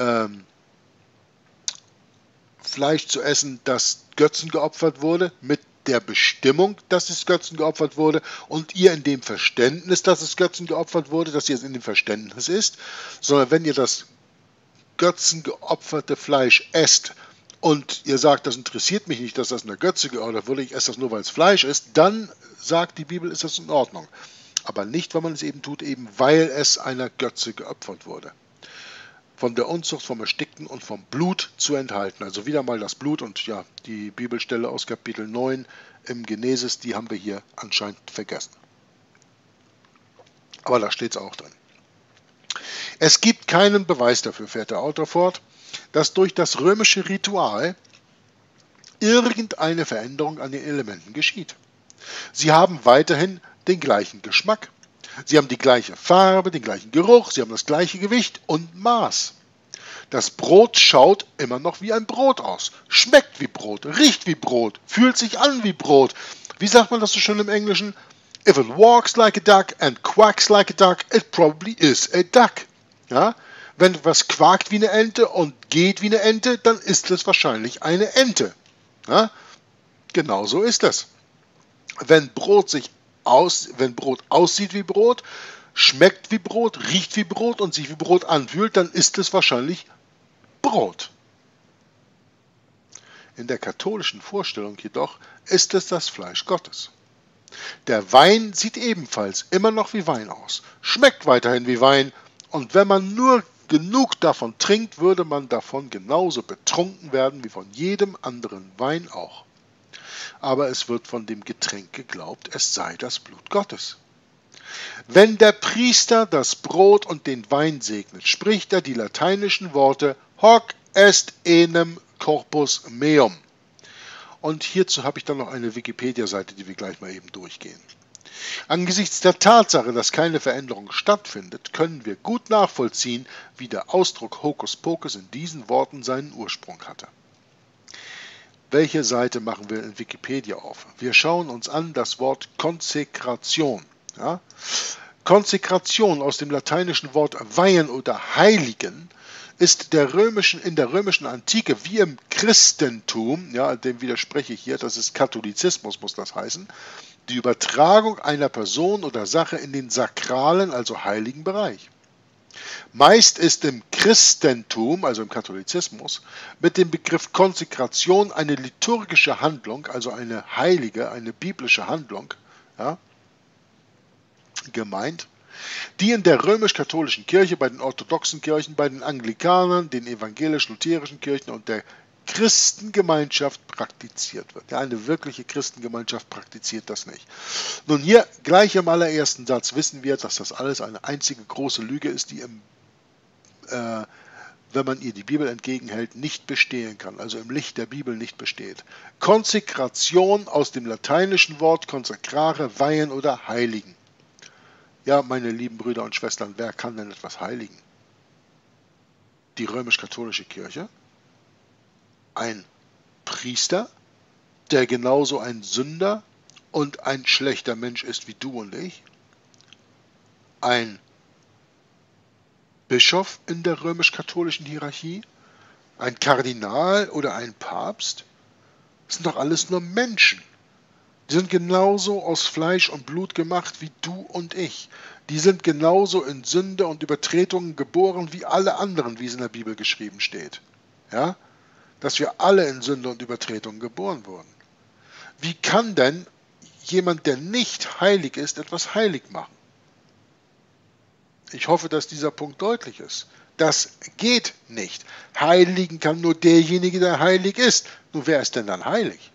A: Fleisch zu essen, das Götzen geopfert wurde, mit der Bestimmung, dass es Götzen geopfert wurde, und ihr in dem Verständnis, dass es Götzen geopfert wurde, dass ihr es in dem Verständnis ist, sondern wenn ihr das Götzen geopferte Fleisch esst und ihr sagt, das interessiert mich nicht, dass das eine Götze geopfert wurde, ich esse das nur, weil es Fleisch ist, dann sagt die Bibel, ist das in Ordnung. Aber nicht, wenn man es eben tut, eben weil es einer Götze geopfert wurde. Von der Unzucht, vom Erstickten und vom Blut zu enthalten. Also wieder mal das Blut, und ja, die Bibelstelle aus Kapitel 9 im Genesis, die haben wir hier anscheinend vergessen. Aber da steht es auch drin. Es gibt keinen Beweis dafür, fährt der Autor fort, dass durch das römische Ritual irgendeine Veränderung an den Elementen geschieht. Sie haben weiterhin den gleichen Geschmack. Sie haben die gleiche Farbe, den gleichen Geruch, sie haben das gleiche Gewicht und Maß. Das Brot schaut immer noch wie ein Brot aus, schmeckt wie Brot, riecht wie Brot, fühlt sich an wie Brot. Wie sagt man das so schön im Englischen? If it walks like a duck and quacks like a duck, it probably is a duck. Ja? Wenn etwas quakt wie eine Ente und geht wie eine Ente, dann ist es wahrscheinlich eine Ente. Ja? Genau so ist es. Wenn Brot aussieht wie Brot, schmeckt wie Brot, riecht wie Brot und sich wie Brot anfühlt, dann ist es wahrscheinlich Brot. In der katholischen Vorstellung jedoch ist es das Fleisch Gottes. Der Wein sieht ebenfalls immer noch wie Wein aus, schmeckt weiterhin wie Wein und wenn man nur genug davon trinkt, würde man davon genauso betrunken werden wie von jedem anderen Wein auch. Aber es wird von dem Getränk geglaubt, es sei das Blut Gottes. Wenn der Priester das Brot und den Wein segnet, spricht er die lateinischen Worte Hoc est enim corpus meum. Und hierzu habe ich dann noch eine Wikipedia-Seite, die wir gleich mal eben durchgehen. Angesichts der Tatsache, dass keine Veränderung stattfindet, können wir gut nachvollziehen, wie der Ausdruck Hokuspokus in diesen Worten seinen Ursprung hatte. Welche Seite machen wir in Wikipedia auf? Wir schauen uns an das Wort Konsekration. Ja? Konsekration aus dem lateinischen Wort weihen oder heiligen ist in der römischen Antike wie im Christentum, ja, dem widerspreche ich hier, das ist Katholizismus, muss das heißen, die Übertragung einer Person oder Sache in den sakralen, also heiligen Bereich. Meist ist im Christentum, also im Katholizismus, mit dem Begriff Konsekration eine liturgische Handlung, also eine heilige, eine biblische Handlung, ja, gemeint, die in der römisch-katholischen Kirche, bei den orthodoxen Kirchen, bei den Anglikanern, den evangelisch-lutherischen Kirchen und der Christengemeinschaft praktiziert wird. Ja, eine wirkliche Christengemeinschaft praktiziert das nicht. Nun hier, gleich im allerersten Satz wissen wir, dass das alles eine einzige große Lüge ist, die wenn man ihr die Bibel entgegenhält, nicht bestehen kann, also im Licht der Bibel nicht besteht. Konsekration aus dem lateinischen Wort consecrare, weihen oder heiligen. Ja, meine lieben Brüder und Schwestern, wer kann denn etwas heiligen? Die römisch-katholische Kirche? Ein Priester, der genauso ein Sünder und ein schlechter Mensch ist wie du und ich? Ein Bischof in der römisch-katholischen Hierarchie? Ein Kardinal oder ein Papst? Das sind doch alles nur Menschen. Die sind genauso aus Fleisch und Blut gemacht wie du und ich. Die sind genauso in Sünde und Übertretungen geboren wie alle anderen, wie es in der Bibel geschrieben steht. Ja? Dass wir alle in Sünde und Übertretungen geboren wurden. Wie kann denn jemand, der nicht heilig ist, etwas heilig machen? Ich hoffe, dass dieser Punkt deutlich ist. Das geht nicht. Heiligen kann nur derjenige, der heilig ist. Nun, wer ist denn dann heilig?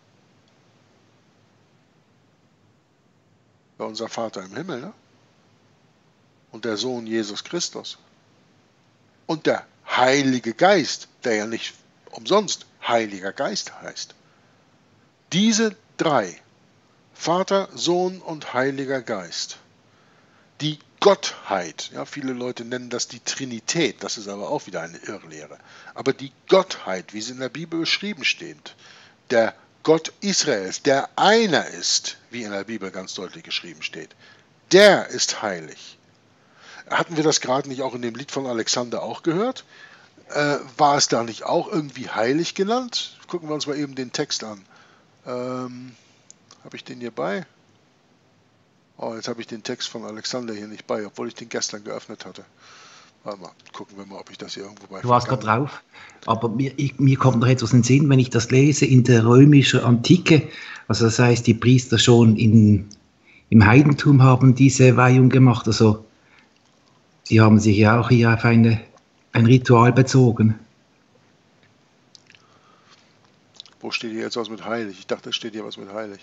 A: Ja, unser Vater im Himmel, ne? Und der Sohn Jesus Christus. Und der Heilige Geist, der ja nicht umsonst Heiliger Geist heißt. Diese drei, Vater, Sohn und Heiliger Geist, die Gottheit, ja, viele Leute nennen das die Trinität, das ist aber auch wieder eine Irrlehre, aber die Gottheit, wie sie in der Bibel beschrieben steht, der Gott Israels, der einer ist, wie in der Bibel ganz deutlich geschrieben steht, der ist heilig. Hatten wir das gerade nicht auch in dem Lied von Alexander auch gehört? War es da nicht auch irgendwie heilig genannt? Gucken wir uns mal eben den Text an. Habe ich den hier bei? Oh, jetzt habe ich den Text von Alexander hier nicht bei, obwohl ich den gestern geöffnet hatte. Warte mal, gucken wir mal, ob ich das hier irgendwo bei.
E: Du warst gerade drauf, aber mir kommt noch etwas in den Sinn, wenn ich das lese in der römischen Antike, also das heißt, die Priester schon im Heidentum haben diese Weihung gemacht, also die haben sich ja auch hier auf ein Ritual bezogen.
A: Wo steht hier jetzt was mit heilig? Ich dachte, es steht hier was mit heilig.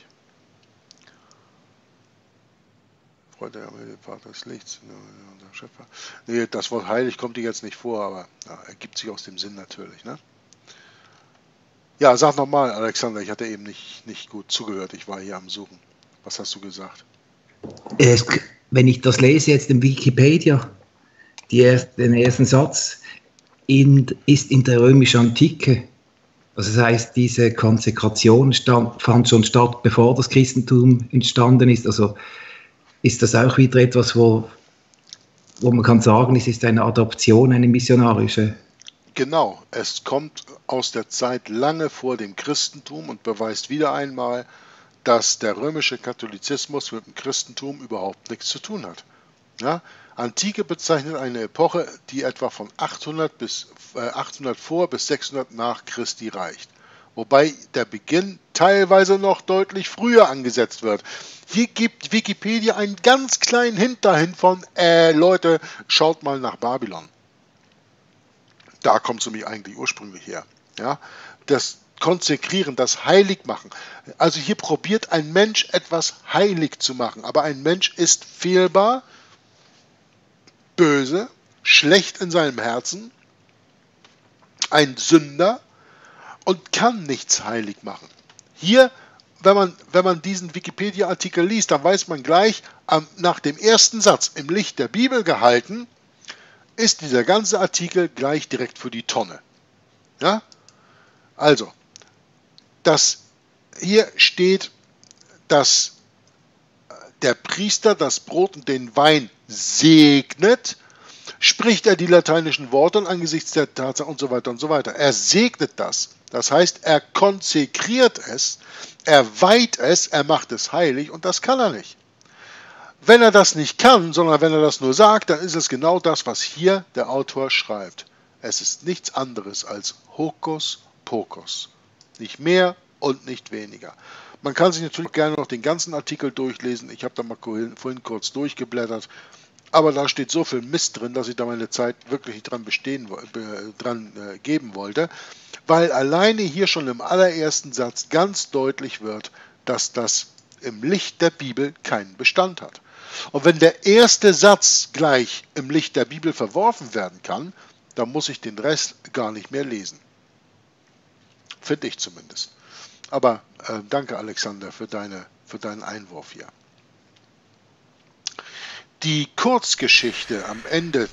A: Freund der Vater des Lichts, unser Schöpfer. Nee, das Wort heilig kommt hier jetzt nicht vor, aber ja, ergibt sich aus dem Sinn natürlich. Ne? Ja, sag nochmal, Alexander, ich hatte eben nicht gut zugehört. Ich war hier am Suchen. Was hast du gesagt?
E: Wenn ich das lese jetzt in Wikipedia, den ersten Satz, ist in der römischen Antike, also das heißt, diese Konsekration fand schon statt, bevor das Christentum entstanden ist. Also ist das auch wieder etwas, wo man kann sagen, es ist eine Adoption, eine missionarische?
A: Genau, es kommt aus der Zeit lange vor dem Christentum und beweist wieder einmal, dass der römische Katholizismus mit dem Christentum überhaupt nichts zu tun hat. Ja? Antike bezeichnet eine Epoche, die etwa von 800 vor bis 600 nach Christi reicht. Wobei der Beginn teilweise noch deutlich früher angesetzt wird. Hier gibt Wikipedia einen ganz kleinen Hint dahin von, Leute, schaut mal nach Babylon. Da kommt es nämlich eigentlich ursprünglich her. Ja? Das Konsekrieren, das Heiligmachen. Also hier probiert ein Mensch etwas heilig zu machen, aber ein Mensch ist fehlbar, böse, schlecht in seinem Herzen, ein Sünder und kann nichts heilig machen. Hier, wenn man diesen Wikipedia-Artikel liest, dann weiß man gleich, nach dem ersten Satz im Licht der Bibel gehalten, ist dieser ganze Artikel gleich direkt für die Tonne. Ja? Also, hier steht, dass der Priester das Brot und den Wein segnet, spricht er die lateinischen Worte und angesichts der Tatsache und so weiter und so weiter. Er segnet das. Das heißt, er konsekriert es, er weiht es, er macht es heilig und das kann er nicht. Wenn er das nicht kann, sondern wenn er das nur sagt, dann ist es genau das, was hier der Autor schreibt. Es ist nichts anderes als Hokuspokus. Nicht mehr und nicht weniger. Man kann sich natürlich gerne noch den ganzen Artikel durchlesen. Ich habe da mal vorhin kurz durchgeblättert. Aber da steht so viel Mist drin, dass ich da meine Zeit wirklich nicht dran geben wollte. Weil alleine hier schon im allerersten Satz ganz deutlich wird, dass das im Licht der Bibel keinen Bestand hat. Und wenn der erste Satz gleich im Licht der Bibel verworfen werden kann, dann muss ich den Rest gar nicht mehr lesen. Finde ich zumindest. Aber danke, Alexander, für deinen Einwurf hier. Die Kurzgeschichte am Ende...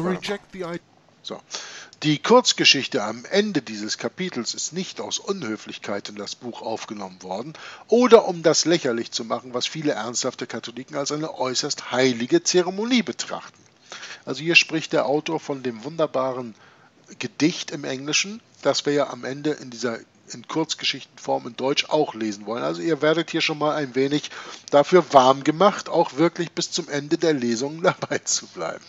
A: Die Kurzgeschichte am Ende dieses Kapitels ist nicht aus Unhöflichkeit in das Buch aufgenommen worden oder um das lächerlich zu machen, was viele ernsthafte Katholiken als eine äußerst heilige Zeremonie betrachten. Also hier spricht der Autor von dem wunderbaren Gedicht im Englischen, das wir ja am Ende in Kurzgeschichtenform in Deutsch auch lesen wollen. Also ihr werdet hier schon mal ein wenig dafür warm gemacht, auch wirklich bis zum Ende der Lesung dabei zu bleiben.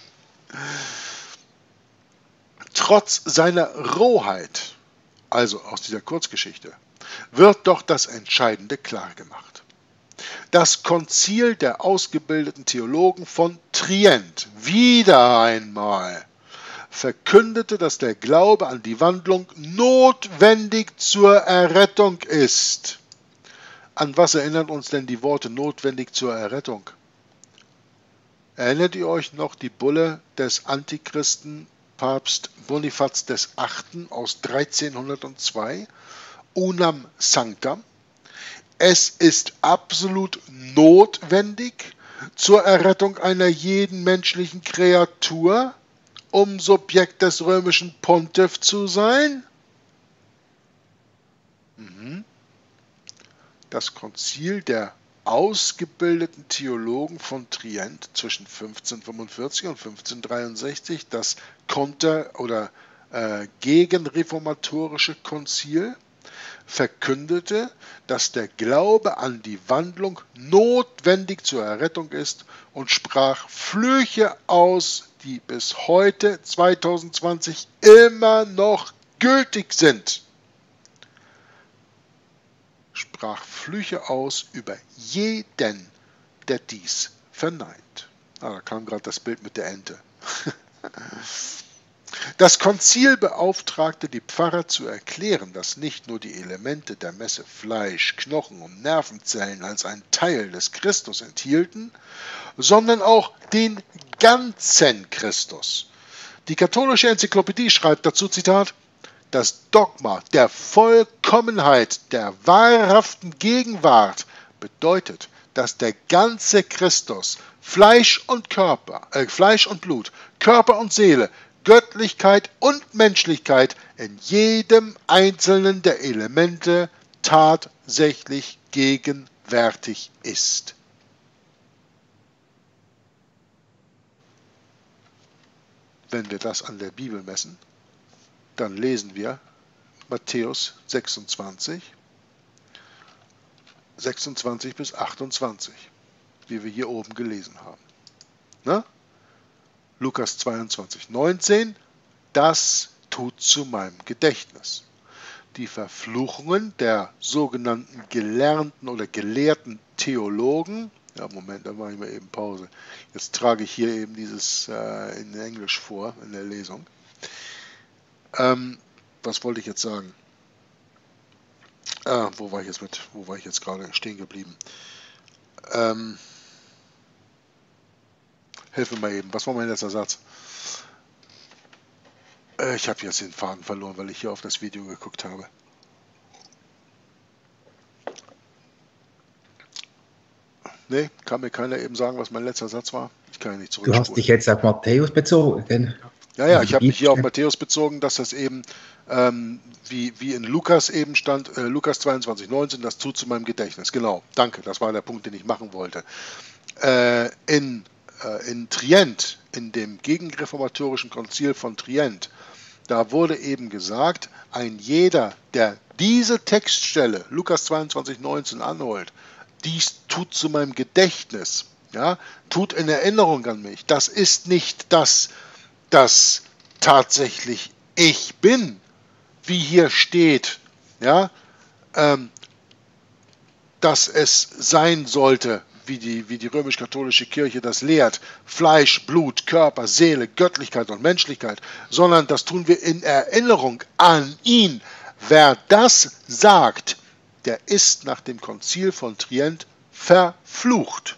A: Trotz seiner Rohheit, also aus dieser Kurzgeschichte, wird doch das Entscheidende klargemacht. Das Konzil der ausgebildeten Theologen von Trient, wieder einmal, verkündete, dass der Glaube an die Wandlung notwendig zur Errettung ist. An was erinnern uns denn die Worte notwendig zur Errettung? Erinnert ihr euch noch die Bulle des Antichristen Papst Bonifaz VIII. Aus 1302, Unam Sanctam? Es ist absolut notwendig zur Errettung einer jeden menschlichen Kreatur, um Subjekt des römischen Pontiff zu sein? Das Konzil der ausgebildeten Theologen von Trient zwischen 1545 und 1563, das gegenreformatorische Konzil, verkündete, dass der Glaube an die Wandlung notwendig zur Errettung ist und sprach Flüche aus, die bis heute 2020 immer noch gültig sind. Sprach Flüche aus über jeden, der dies verneint. Da kam gerade das Bild mit der Ente. Das Konzil beauftragte die Pfarrer zu erklären, dass nicht nur die Elemente der Messe Fleisch, Knochen und Nervenzellen als ein Teil des Christus enthielten, sondern auch den ganzen Christus. Die katholische Enzyklopädie schreibt dazu, Zitat, das Dogma der Vollkommenheit, der wahrhaften Gegenwart bedeutet, dass der ganze Christus, Fleisch und Blut, Körper und Seele, Göttlichkeit und Menschlichkeit in jedem einzelnen der Elemente tatsächlich gegenwärtig ist. Wenn wir das an der Bibel messen, dann lesen wir Matthäus 26 bis 28, wie wir hier oben gelesen haben. Na? Lukas 22, 19, das tut zu meinem Gedächtnis. Die Verfluchungen der sogenannten gelernten oder gelehrten Theologen, ja Moment, da mache ich mal eben Pause. Jetzt trage ich hier eben dieses in Englisch vor, in der Lesung. Was wollte ich jetzt sagen? Wo war ich jetzt gerade stehen geblieben? Hilf mir mal eben, was war mein letzter Satz? Ich habe jetzt den Faden verloren, weil ich hier auf das Video geguckt habe. Nee, kann mir keiner eben sagen, was mein letzter Satz war? Ich kann ja nicht zurückspulen.
E: Du hast dich jetzt auf Matthäus bezogen.
A: Ja, ich habe mich hier auf Matthäus bezogen, dass das eben, wie in Lukas eben stand, Lukas 22, 19, das tut zu meinem Gedächtnis. Genau, danke, das war der Punkt, den ich machen wollte. In Trient, in dem gegenreformatorischen Konzil von Trient, da wurde eben gesagt, ein jeder, der diese Textstelle, Lukas 22, 19, anholt, dies tut zu meinem Gedächtnis, ja, tut in Erinnerung an mich. Das ist nicht das tatsächlich ich bin, wie hier steht, ja, dass es sein sollte, wie die römisch-katholische Kirche das lehrt, Fleisch, Blut, Körper, Seele, Göttlichkeit und Menschlichkeit, sondern das tun wir in Erinnerung an ihn. Wer das sagt, der ist nach dem Konzil von Trient verflucht.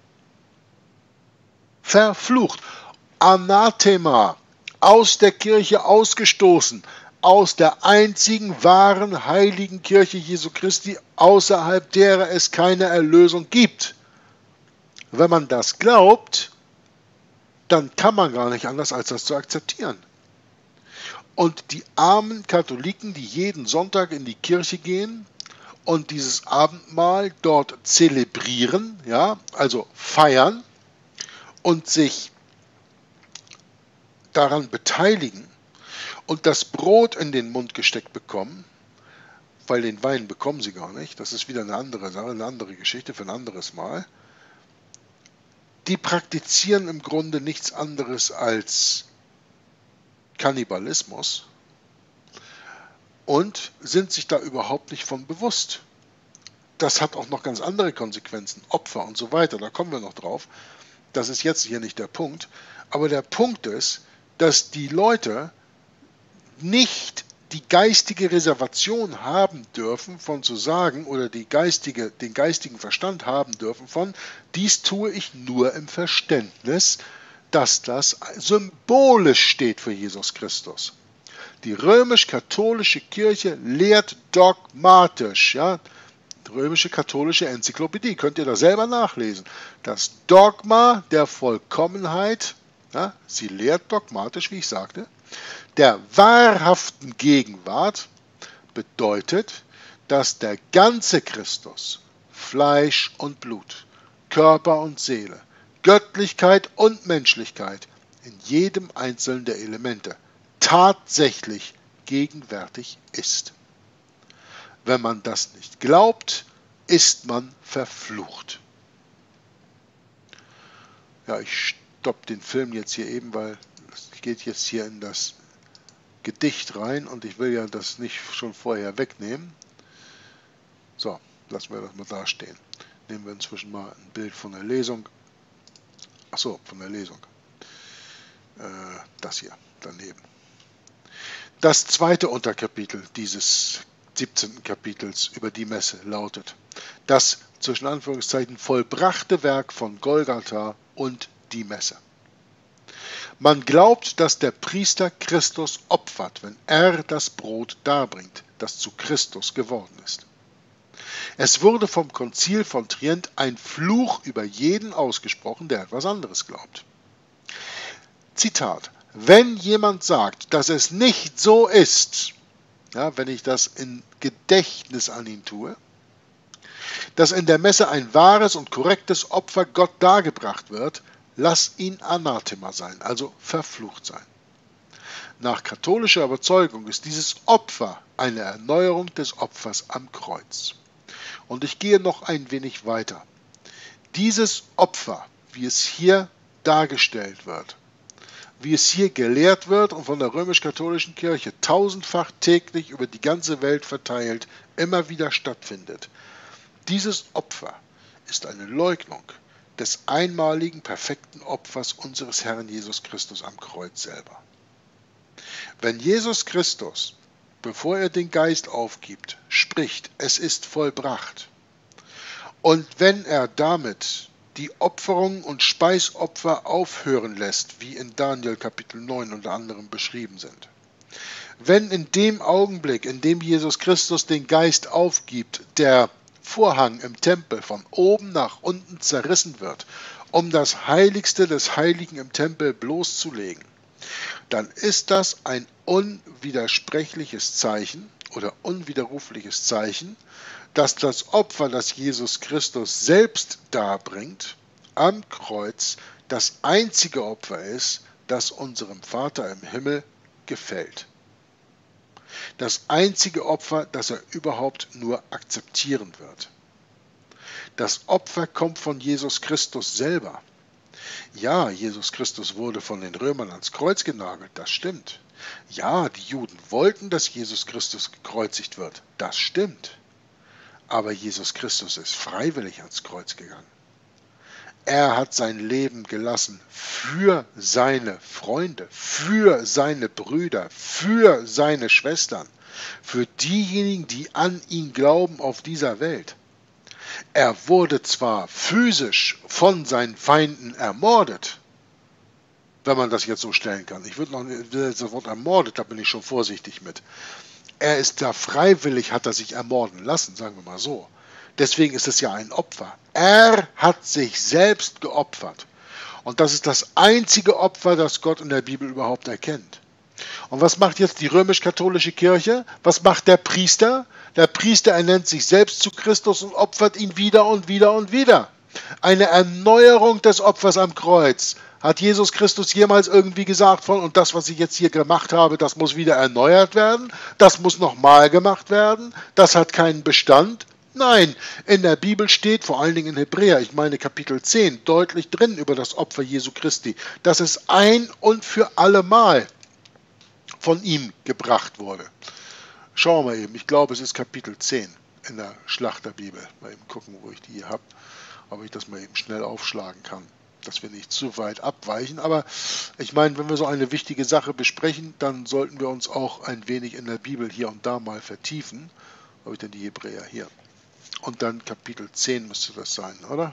A: Verflucht. Anathema. Aus der Kirche ausgestoßen. Aus der einzigen wahren heiligen Kirche Jesu Christi, außerhalb derer es keine Erlösung gibt. Wenn man das glaubt, dann kann man gar nicht anders, als das zu akzeptieren. Und die armen Katholiken, die jeden Sonntag in die Kirche gehen und dieses Abendmahl dort zelebrieren, ja, also feiern und sich daran beteiligen und das Brot in den Mund gesteckt bekommen, weil den Wein bekommen sie gar nicht, das ist wieder eine andere Sache, eine andere Geschichte für ein anderes Mal. Die praktizieren im Grunde nichts anderes als Kannibalismus und sind sich da überhaupt nicht von bewusst. Das hat auch noch ganz andere Konsequenzen, Opfer und so weiter, da kommen wir noch drauf. Das ist jetzt hier nicht der Punkt. Aber der Punkt ist, dass die Leute nicht die geistige Reservation haben dürfen, von zu sagen, oder den geistigen Verstand haben dürfen von, dies tue ich nur im Verständnis, dass das symbolisch steht für Jesus Christus. Die römisch-katholische Kirche lehrt dogmatisch, ja, römische katholische Enzyklopädie, könnt ihr da selber nachlesen. Das Dogma der Vollkommenheit, ja, sie lehrt dogmatisch, wie ich sagte, der wahrhaften Gegenwart bedeutet, dass der ganze Christus, Fleisch und Blut, Körper und Seele, Göttlichkeit und Menschlichkeit in jedem einzelnen der Elemente tatsächlich gegenwärtig ist. Wenn man das nicht glaubt, ist man verflucht. Ja, ich stoppe den Film jetzt hier eben, weil es geht jetzt hier in das Gedicht rein und ich will ja das nicht schon vorher wegnehmen. So, lassen wir das mal da stehen. Nehmen wir inzwischen mal ein Bild von der Lesung. Achso, von der Lesung. Das hier daneben. Das zweite Unterkapitel dieses 17. Kapitels über die Messe lautet: Das zwischen Anführungszeichen vollbrachte Werk von Golgatha und die Messe. Man glaubt, dass der Priester Christus opfert, wenn er das Brot darbringt, das zu Christus geworden ist. Es wurde vom Konzil von Trient ein Fluch über jeden ausgesprochen, der etwas anderes glaubt. Zitat: Wenn jemand sagt, dass es nicht so ist, ja, wenn ich das in Gedächtnis an ihn tue, dass in der Messe ein wahres und korrektes Opfer Gott dargebracht wird, lass ihn Anathema sein, also verflucht sein. Nach katholischer Überzeugung ist dieses Opfer eine Erneuerung des Opfers am Kreuz. Und ich gehe noch ein wenig weiter. Dieses Opfer, wie es hier dargestellt wird, wie es hier gelehrt wird und von der römisch-katholischen Kirche tausendfach täglich über die ganze Welt verteilt, immer wieder stattfindet. Dieses Opfer ist eine Leugnung des einmaligen, perfekten Opfers unseres Herrn Jesus Christus am Kreuz selber. Wenn Jesus Christus, bevor er den Geist aufgibt, spricht, es ist vollbracht, und wenn er damit die Opferungen und Speisopfer aufhören lässt, wie in Daniel Kapitel 9 unter anderem beschrieben sind, wenn in dem Augenblick, in dem Jesus Christus den Geist aufgibt, der Vorhang im Tempel von oben nach unten zerrissen wird, um das Heiligste des Heiligen im Tempel bloßzulegen, dann ist das ein unwidersprechliches Zeichen oder unwiderrufliches Zeichen, dass das Opfer, das Jesus Christus selbst darbringt, am Kreuz das einzige Opfer ist, das unserem Vater im Himmel gefällt. Das einzige Opfer, das er überhaupt nur akzeptieren wird. Das Opfer kommt von Jesus Christus selber. Ja, Jesus Christus wurde von den Römern ans Kreuz genagelt, das stimmt. Ja, die Juden wollten, dass Jesus Christus gekreuzigt wird, das stimmt. Aber Jesus Christus ist freiwillig ans Kreuz gegangen. Er hat sein Leben gelassen für seine Freunde, für seine Brüder, für seine Schwestern, für diejenigen, die an ihn glauben auf dieser Welt. Er wurde zwar physisch von seinen Feinden ermordet, wenn man das jetzt so stellen kann. Ich würde noch das Wort ermordet, da bin ich schon vorsichtig mit. Er ist da freiwillig, hat er sich ermorden lassen, sagen wir mal so. Deswegen ist es ja ein Opfer. Er hat sich selbst geopfert. Und das ist das einzige Opfer, das Gott in der Bibel überhaupt erkennt. Und was macht jetzt die römisch-katholische Kirche? Was macht der Priester? Der Priester ernennt sich selbst zu Christus und opfert ihn wieder und wieder und wieder. Eine Erneuerung des Opfers am Kreuz. Hat Jesus Christus jemals irgendwie gesagt und das, was ich jetzt hier gemacht habe, das muss wieder erneuert werden? Das muss nochmal gemacht werden? Das hat keinen Bestand? Nein, in der Bibel steht, vor allen Dingen in Hebräer, ich meine Kapitel 10, deutlich drin über das Opfer Jesu Christi, dass es ein und für alle Mal von ihm gebracht wurde. Schauen wir eben, ich glaube, es ist Kapitel 10 in der Schlachterbibel. Mal eben gucken, wo ich die hier habe, ob ich das mal eben schnell aufschlagen kann, dass wir nicht zu weit abweichen. Aber ich meine, wenn wir so eine wichtige Sache besprechen, dann sollten wir uns auch ein wenig in der Bibel hier und da mal vertiefen. Wo habe ich denn die Hebräer hier? Und dann Kapitel 10 müsste das sein, oder?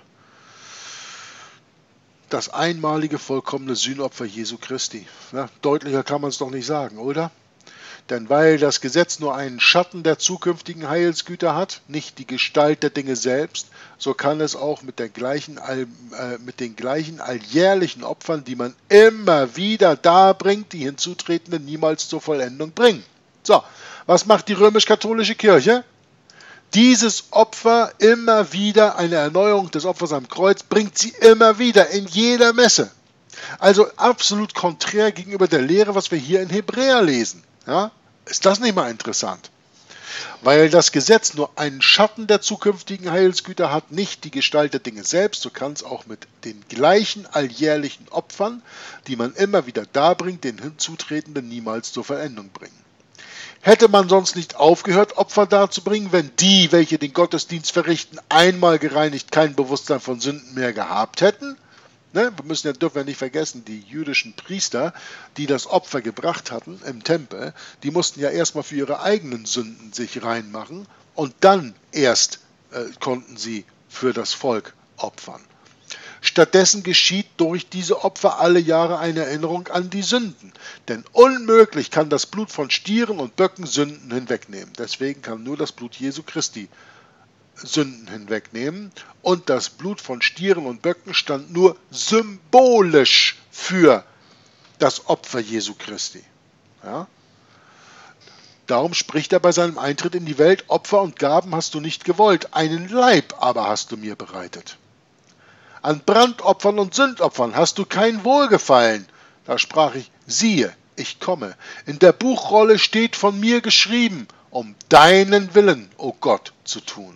A: Das einmalige vollkommene Sühnopfer Jesu Christi. Ja, deutlicher kann man es doch nicht sagen, oder? Denn weil das Gesetz nur einen Schatten der zukünftigen Heilsgüter hat, nicht die Gestalt der Dinge selbst, so kann es auch mit den gleichen alljährlichen Opfern, die man immer wieder darbringt, die Hinzutretenden niemals zur Vollendung bringen. So, was macht die römisch-katholische Kirche? Dieses Opfer immer wieder, eine Erneuerung des Opfers am Kreuz, bringt sie immer wieder in jeder Messe. Also absolut konträr gegenüber der Lehre, was wir hier in Hebräer lesen. Ja? Ist das nicht mal interessant? Weil das Gesetz nur einen Schatten der zukünftigen Heilsgüter hat, nicht die Gestalt der Dinge selbst, so kann es auch mit den gleichen alljährlichen Opfern, die man immer wieder darbringt, den Hinzutretenden niemals zur Vollendung bringen. Hätte man sonst nicht aufgehört, Opfer darzubringen, wenn die, welche den Gottesdienst verrichten, einmal gereinigt kein Bewusstsein von Sünden mehr gehabt hätten? Ne? Dürfen wir nicht vergessen, die jüdischen Priester, die das Opfer gebracht hatten im Tempel, die mussten ja erstmal für ihre eigenen Sünden sich reinmachen und dann erst konnten sie für das Volk opfern. Stattdessen geschieht durch diese Opfer alle Jahre eine Erinnerung an die Sünden. Denn unmöglich kann das Blut von Stieren und Böcken Sünden hinwegnehmen. Deswegen kann nur das Blut Jesu Christi Sünden hinwegnehmen. Und das Blut von Stieren und Böcken stand nur symbolisch für das Opfer Jesu Christi. Ja? Darum spricht er bei seinem Eintritt in die Welt: Opfer und Gaben hast du nicht gewollt, einen Leib aber hast du mir bereitet. An Brandopfern und Sündopfern hast du kein Wohlgefallen. Da sprach ich: Siehe, ich komme. In der Buchrolle steht von mir geschrieben, um deinen Willen, o Gott, zu tun.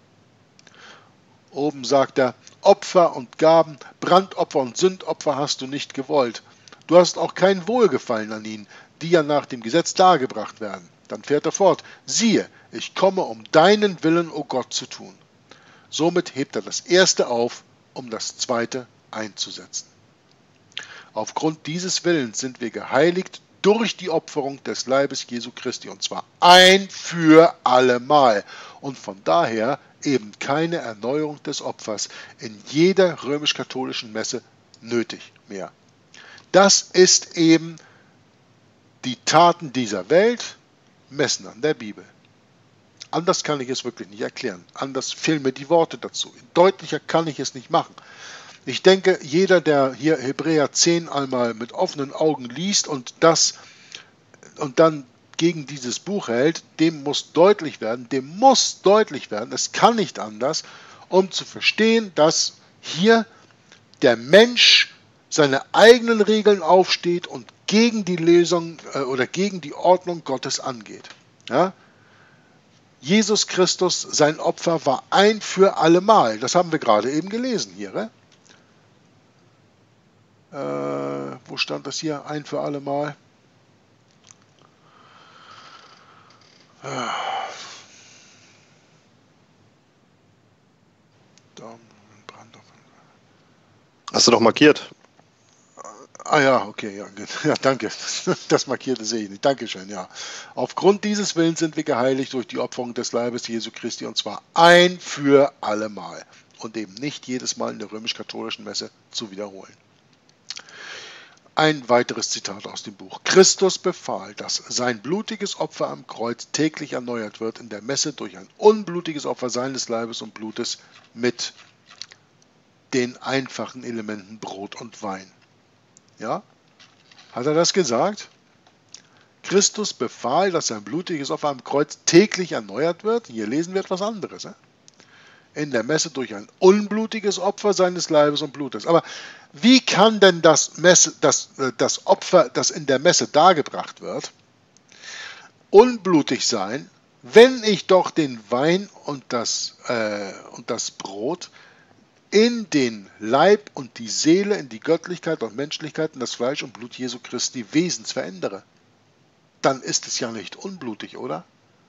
A: Oben sagt er: Opfer und Gaben, Brandopfer und Sündopfer hast du nicht gewollt. Du hast auch kein Wohlgefallen an ihnen, die ja nach dem Gesetz dargebracht werden. Dann fährt er fort: Siehe, ich komme, um deinen Willen, o Gott, zu tun. Somit hebt er das erste auf, um das zweite einzusetzen. Aufgrund dieses Willens sind wir geheiligt durch die Opferung des Leibes Jesu Christi, und zwar ein für allemal. Und von daher eben keine Erneuerung des Opfers in jeder römisch-katholischen Messe nötig mehr. Das ist eben die Taten dieser Welt, messen an der Bibel. Anders kann ich es wirklich nicht erklären. Anders fehlen mir die Worte dazu. Deutlicher kann ich es nicht machen. Ich denke, jeder, der hier Hebräer 10 einmal mit offenen Augen liest und dann gegen dieses Buch hält, dem muss deutlich werden, es kann nicht anders, um zu verstehen, dass hier der Mensch seine eigenen Regeln aufsteht und gegen die Lösung oder gegen die Ordnung Gottes angeht. Ja? Jesus Christus, sein Opfer war ein für allemal. Das haben wir gerade eben gelesen hier. Wo stand das hier? Ein für allemal.
F: Hast du doch markiert?
A: Ah ja, okay, ja, danke. Das Markierte sehe ich nicht. Dankeschön, ja. Aufgrund dieses Willens sind wir geheiligt durch die Opferung des Leibes Jesu Christi, und zwar ein für allemal. Und eben nicht jedes Mal in der römisch-katholischen Messe zu wiederholen. Ein weiteres Zitat aus dem Buch. Christus befahl, dass sein blutiges Opfer am Kreuz täglich erneuert wird in der Messe durch ein unblutiges Opfer seines Leibes und Blutes mit den einfachen Elementen Brot und Wein. Ja? Hat er das gesagt? Christus befahl, dass sein blutiges Opfer am Kreuz täglich erneuert wird. Hier lesen wir etwas anderes. In der Messe durch ein unblutiges Opfer seines Leibes und Blutes. Aber wie kann denn das Opfer, das in der Messe dargebracht wird, unblutig sein, wenn ich doch den Wein und das Brot in den Leib und die Seele, in die Göttlichkeit und Menschlichkeit, in das Fleisch und Blut Jesu Christi Wesens verändere? Dann ist es ja nicht unblutig, oder?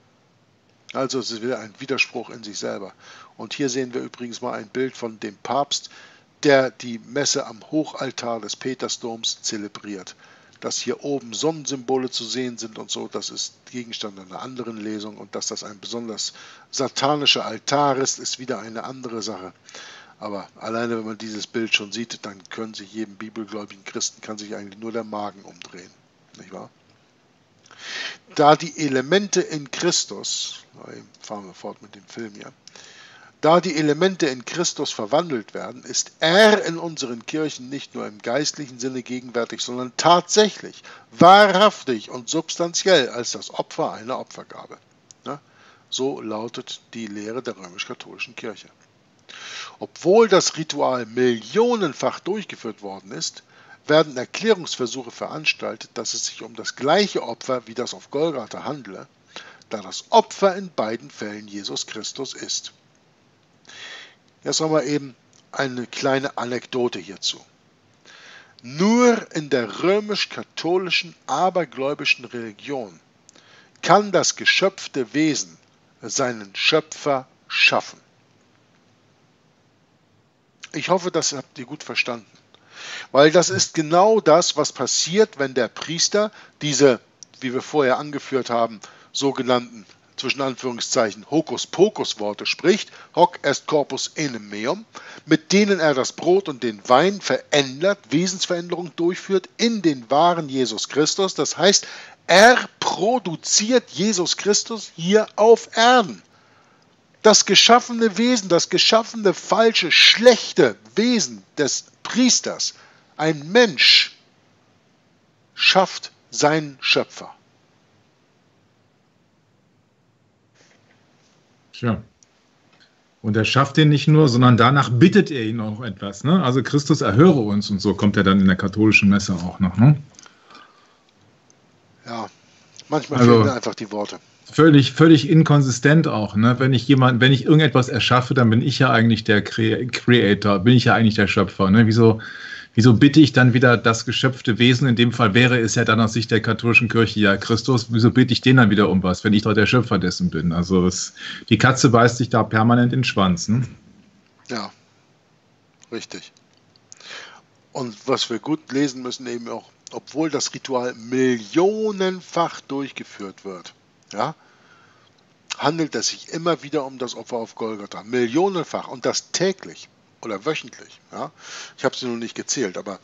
A: Also es ist wieder ein Widerspruch in sich selber. Und hier sehen wir übrigens mal ein Bild von dem Papst, der die Messe am Hochaltar des Petersdoms zelebriert. Dass hier oben Sonnensymbole zu sehen sind und so, das ist Gegenstand einer anderen Lesung. Und dass das ein besonders satanischer Altar ist wieder eine andere Sache. Aber alleine, wenn man dieses Bild schon sieht, dann können sich jedem bibelgläubigen Christen kann sich eigentlich nur der Magen umdrehen. Nicht wahr? Da die Elemente in Christus, fahren wir fort mit dem Film hier, da die Elemente in Christus verwandelt werden, ist er in unseren Kirchen nicht nur im geistlichen Sinne gegenwärtig, sondern tatsächlich, wahrhaftig und substanziell als das Opfer einer Opfergabe. Ja, so lautet die Lehre der römisch-katholischen Kirche. Obwohl das Ritual millionenfach durchgeführt worden ist, werden Erklärungsversuche veranstaltet, dass es sich um das gleiche Opfer wie das auf Golgatha handele, da das Opfer in beiden Fällen Jesus Christus ist. Jetzt haben wir eben eine kleine Anekdote hierzu. Nur in der römisch-katholischen abergläubischen Religion kann das geschöpfte Wesen seinen Schöpfer schaffen. Ich hoffe, das habt ihr gut verstanden. Weil das ist genau das, was passiert, wenn der Priester diese, wie wir vorher angeführt haben, sogenannten, zwischen Anführungszeichen, Hokuspokus-Worte spricht, hoc est corpus enim meum, mit denen er das Brot und den Wein verändert, Wesensveränderung durchführt in den wahren Jesus Christus. Das heißt, er produziert Jesus Christus hier auf Erden. Das geschaffene Wesen, das geschaffene, falsche, schlechte Wesen des Priesters, ein Mensch, schafft seinen Schöpfer.
D: Tja. Und er schafft ihn nicht nur, sondern danach bittet er ihn auch etwas. Ne? Also Christus erhöre uns und so kommt er dann in der katholischen Messe auch noch. Ne?
A: Ja, manchmal fehlen mir einfach die Worte.
D: Völlig inkonsistent auch. Ne? Wenn ich irgendetwas erschaffe, dann bin ich ja eigentlich der Creator, bin ich ja eigentlich der Schöpfer. Ne? Wieso bitte ich dann wieder das geschöpfte Wesen? In dem Fall wäre es ja dann aus Sicht der katholischen Kirche ja Christus. Wieso bitte ich den dann wieder um was, wenn ich doch der Schöpfer dessen bin? Also die Katze beißt sich da permanent in den Schwanz. Ne?
A: Ja, richtig. Und was wir gut lesen müssen eben auch, obwohl das Ritual millionenfach durchgeführt wird, ja, handelt es sich immer wieder um das Opfer auf Golgatha. Millionenfach und das täglich oder wöchentlich. Ja. Ich habe sie noch nicht gezählt, aber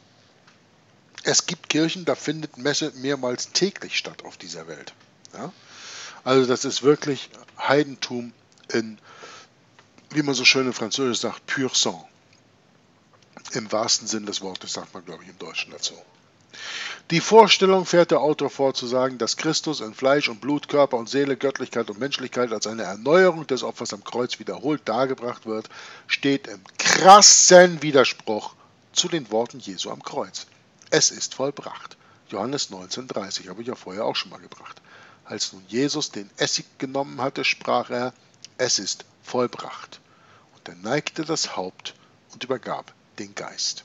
A: es gibt Kirchen, da findet Messe mehrmals täglich statt auf dieser Welt. Ja. Also das ist wirklich Heidentum in, wie man so schön in Französisch sagt, pur sang. Im wahrsten Sinn des Wortes sagt man, glaube ich, im Deutschen dazu. Die Vorstellung fährt der Autor vor zu sagen, dass Christus in Fleisch und Blut, Körper und Seele, Göttlichkeit und Menschlichkeit als eine Erneuerung des Opfers am Kreuz wiederholt dargebracht wird, steht im krassen Widerspruch zu den Worten Jesu am Kreuz. Es ist vollbracht. Johannes 19,30, habe ich ja vorher auch schon mal gebracht. Als nun Jesus den Essig genommen hatte, sprach er, es ist vollbracht. Und er neigte das Haupt und übergab den Geist.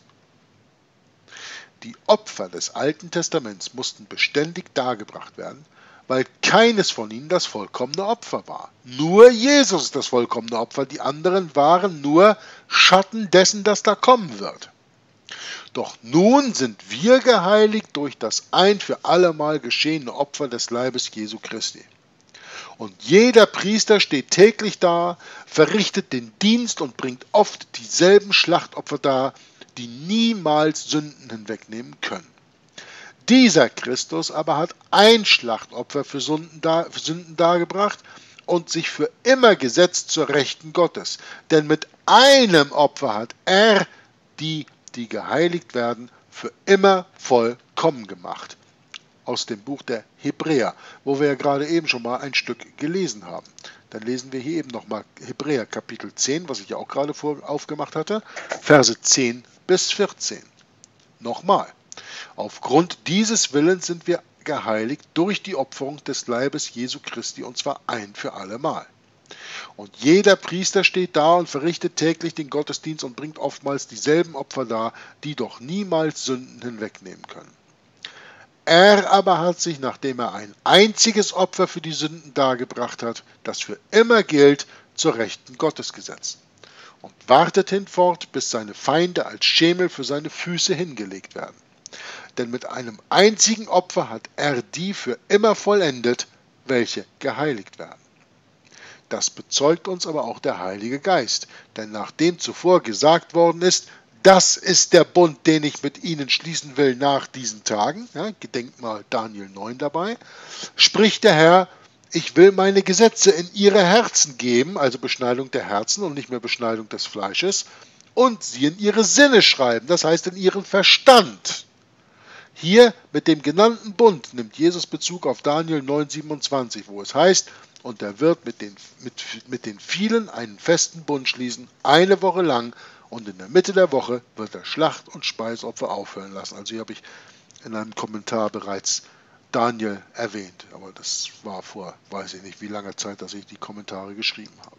A: Die Opfer des Alten Testaments mussten beständig dargebracht werden, weil keines von ihnen das vollkommene Opfer war. Nur Jesus ist das vollkommene Opfer, die anderen waren nur Schatten dessen, das da kommen wird. Doch nun sind wir geheiligt durch das ein für allemal geschehene Opfer des Leibes Jesu Christi. Und jeder Priester steht täglich da, verrichtet den Dienst und bringt oft dieselben Schlachtopfer dar, die niemals Sünden hinwegnehmen können. Dieser Christus aber hat ein Schlachtopfer für Sünden dargebracht und sich für immer gesetzt zur Rechten Gottes. Denn mit einem Opfer hat er die geheiligt werden, für immer vollkommen gemacht. Aus dem Buch der Hebräer, wo wir ja gerade eben schon mal ein Stück gelesen haben. Dann lesen wir hier eben nochmal Hebräer Kapitel 10, was ich ja auch gerade aufgemacht hatte, Verse 10 bis 14. Nochmal. Aufgrund dieses Willens sind wir geheiligt durch die Opferung des Leibes Jesu Christi, und zwar ein für allemal. Und jeder Priester steht da und verrichtet täglich den Gottesdienst und bringt oftmals dieselben Opfer dar, die doch niemals Sünden hinwegnehmen können. Er aber hat sich, nachdem er ein einziges Opfer für die Sünden dargebracht hat, das für immer gilt, zur Rechten Gottes gesetzt und wartet hinfort, bis seine Feinde als Schemel für seine Füße hingelegt werden. Denn mit einem einzigen Opfer hat er die für immer vollendet, welche geheiligt werden. Das bezeugt uns aber auch der Heilige Geist, denn nachdem zuvor gesagt worden ist, das ist der Bund, den ich mit ihnen schließen will nach diesen Tagen, ja, gedenkt mal Daniel 9 dabei, spricht der Herr, ich will meine Gesetze in ihre Herzen geben, also Beschneidung der Herzen und nicht mehr Beschneidung des Fleisches, und sie in ihre Sinne schreiben, das heißt in ihren Verstand. Hier mit dem genannten Bund nimmt Jesus Bezug auf Daniel 9,27, wo es heißt, und er wird mit den vielen einen festen Bund schließen, eine Woche lang, und in der Mitte der Woche wird er Schlacht- und Speisopfer aufhören lassen. Also hier habe ich in einem Kommentar bereits Daniel erwähnt, aber das war vor, weiß ich nicht wie langer Zeit, dass ich die Kommentare geschrieben habe.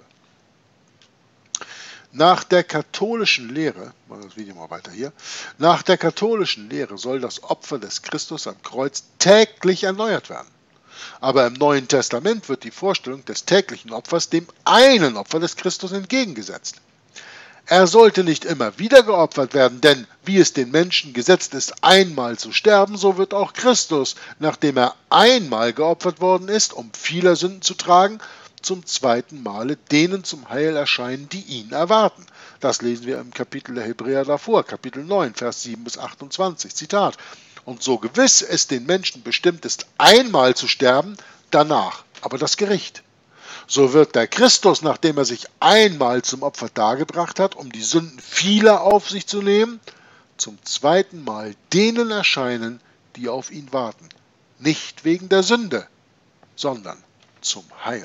A: Nach der katholischen Lehre, mal das Video mal weiter hier, nach der katholischen Lehre soll das Opfer des Christus am Kreuz täglich erneuert werden. Aber im Neuen Testament wird die Vorstellung des täglichen Opfers dem einen Opfer des Christus entgegengesetzt. Er sollte nicht immer wieder geopfert werden, denn wie es den Menschen gesetzt ist, einmal zu sterben, so wird auch Christus, nachdem er einmal geopfert worden ist, um vieler Sünden zu tragen, zum zweiten Male denen zum Heil erscheinen, die ihn erwarten. Das lesen wir im Kapitel der Hebräer davor, Kapitel 9, Vers 7 bis 28. Zitat. Und so gewiss es den Menschen bestimmt ist, einmal zu sterben, danach aber das Gericht. So wird der Christus, nachdem er sich einmal zum Opfer dargebracht hat, um die Sünden vieler auf sich zu nehmen, zum zweiten Mal denen erscheinen, die auf ihn warten. Nicht wegen der Sünde, sondern zum Heil.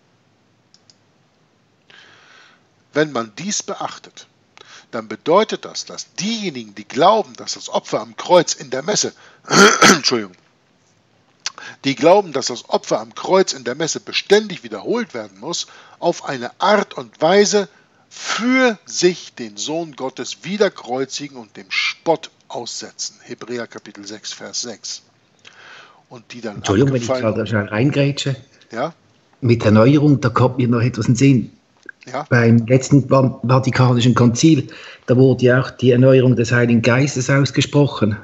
A: Wenn man dies beachtet, dann bedeutet das, dass diejenigen, die glauben, dass das Opfer am Kreuz in der Messe, die glauben, dass das Opfer am Kreuz in der Messe beständig wiederholt werden muss, auf eine Art und Weise für sich den Sohn Gottes wieder kreuzigen und dem Spott aussetzen. Hebräer Kapitel 6, Vers 6. Und die dann
E: Entschuldigung, wenn ich gerade schnell reingrätsche.
A: Ja?
E: Mit Erneuerung, da kommt mir noch etwas in den Sinn.
A: Ja?
E: Beim letzten Vatikanischen Konzil, da wurde ja auch die Erneuerung des Heiligen Geistes ausgesprochen.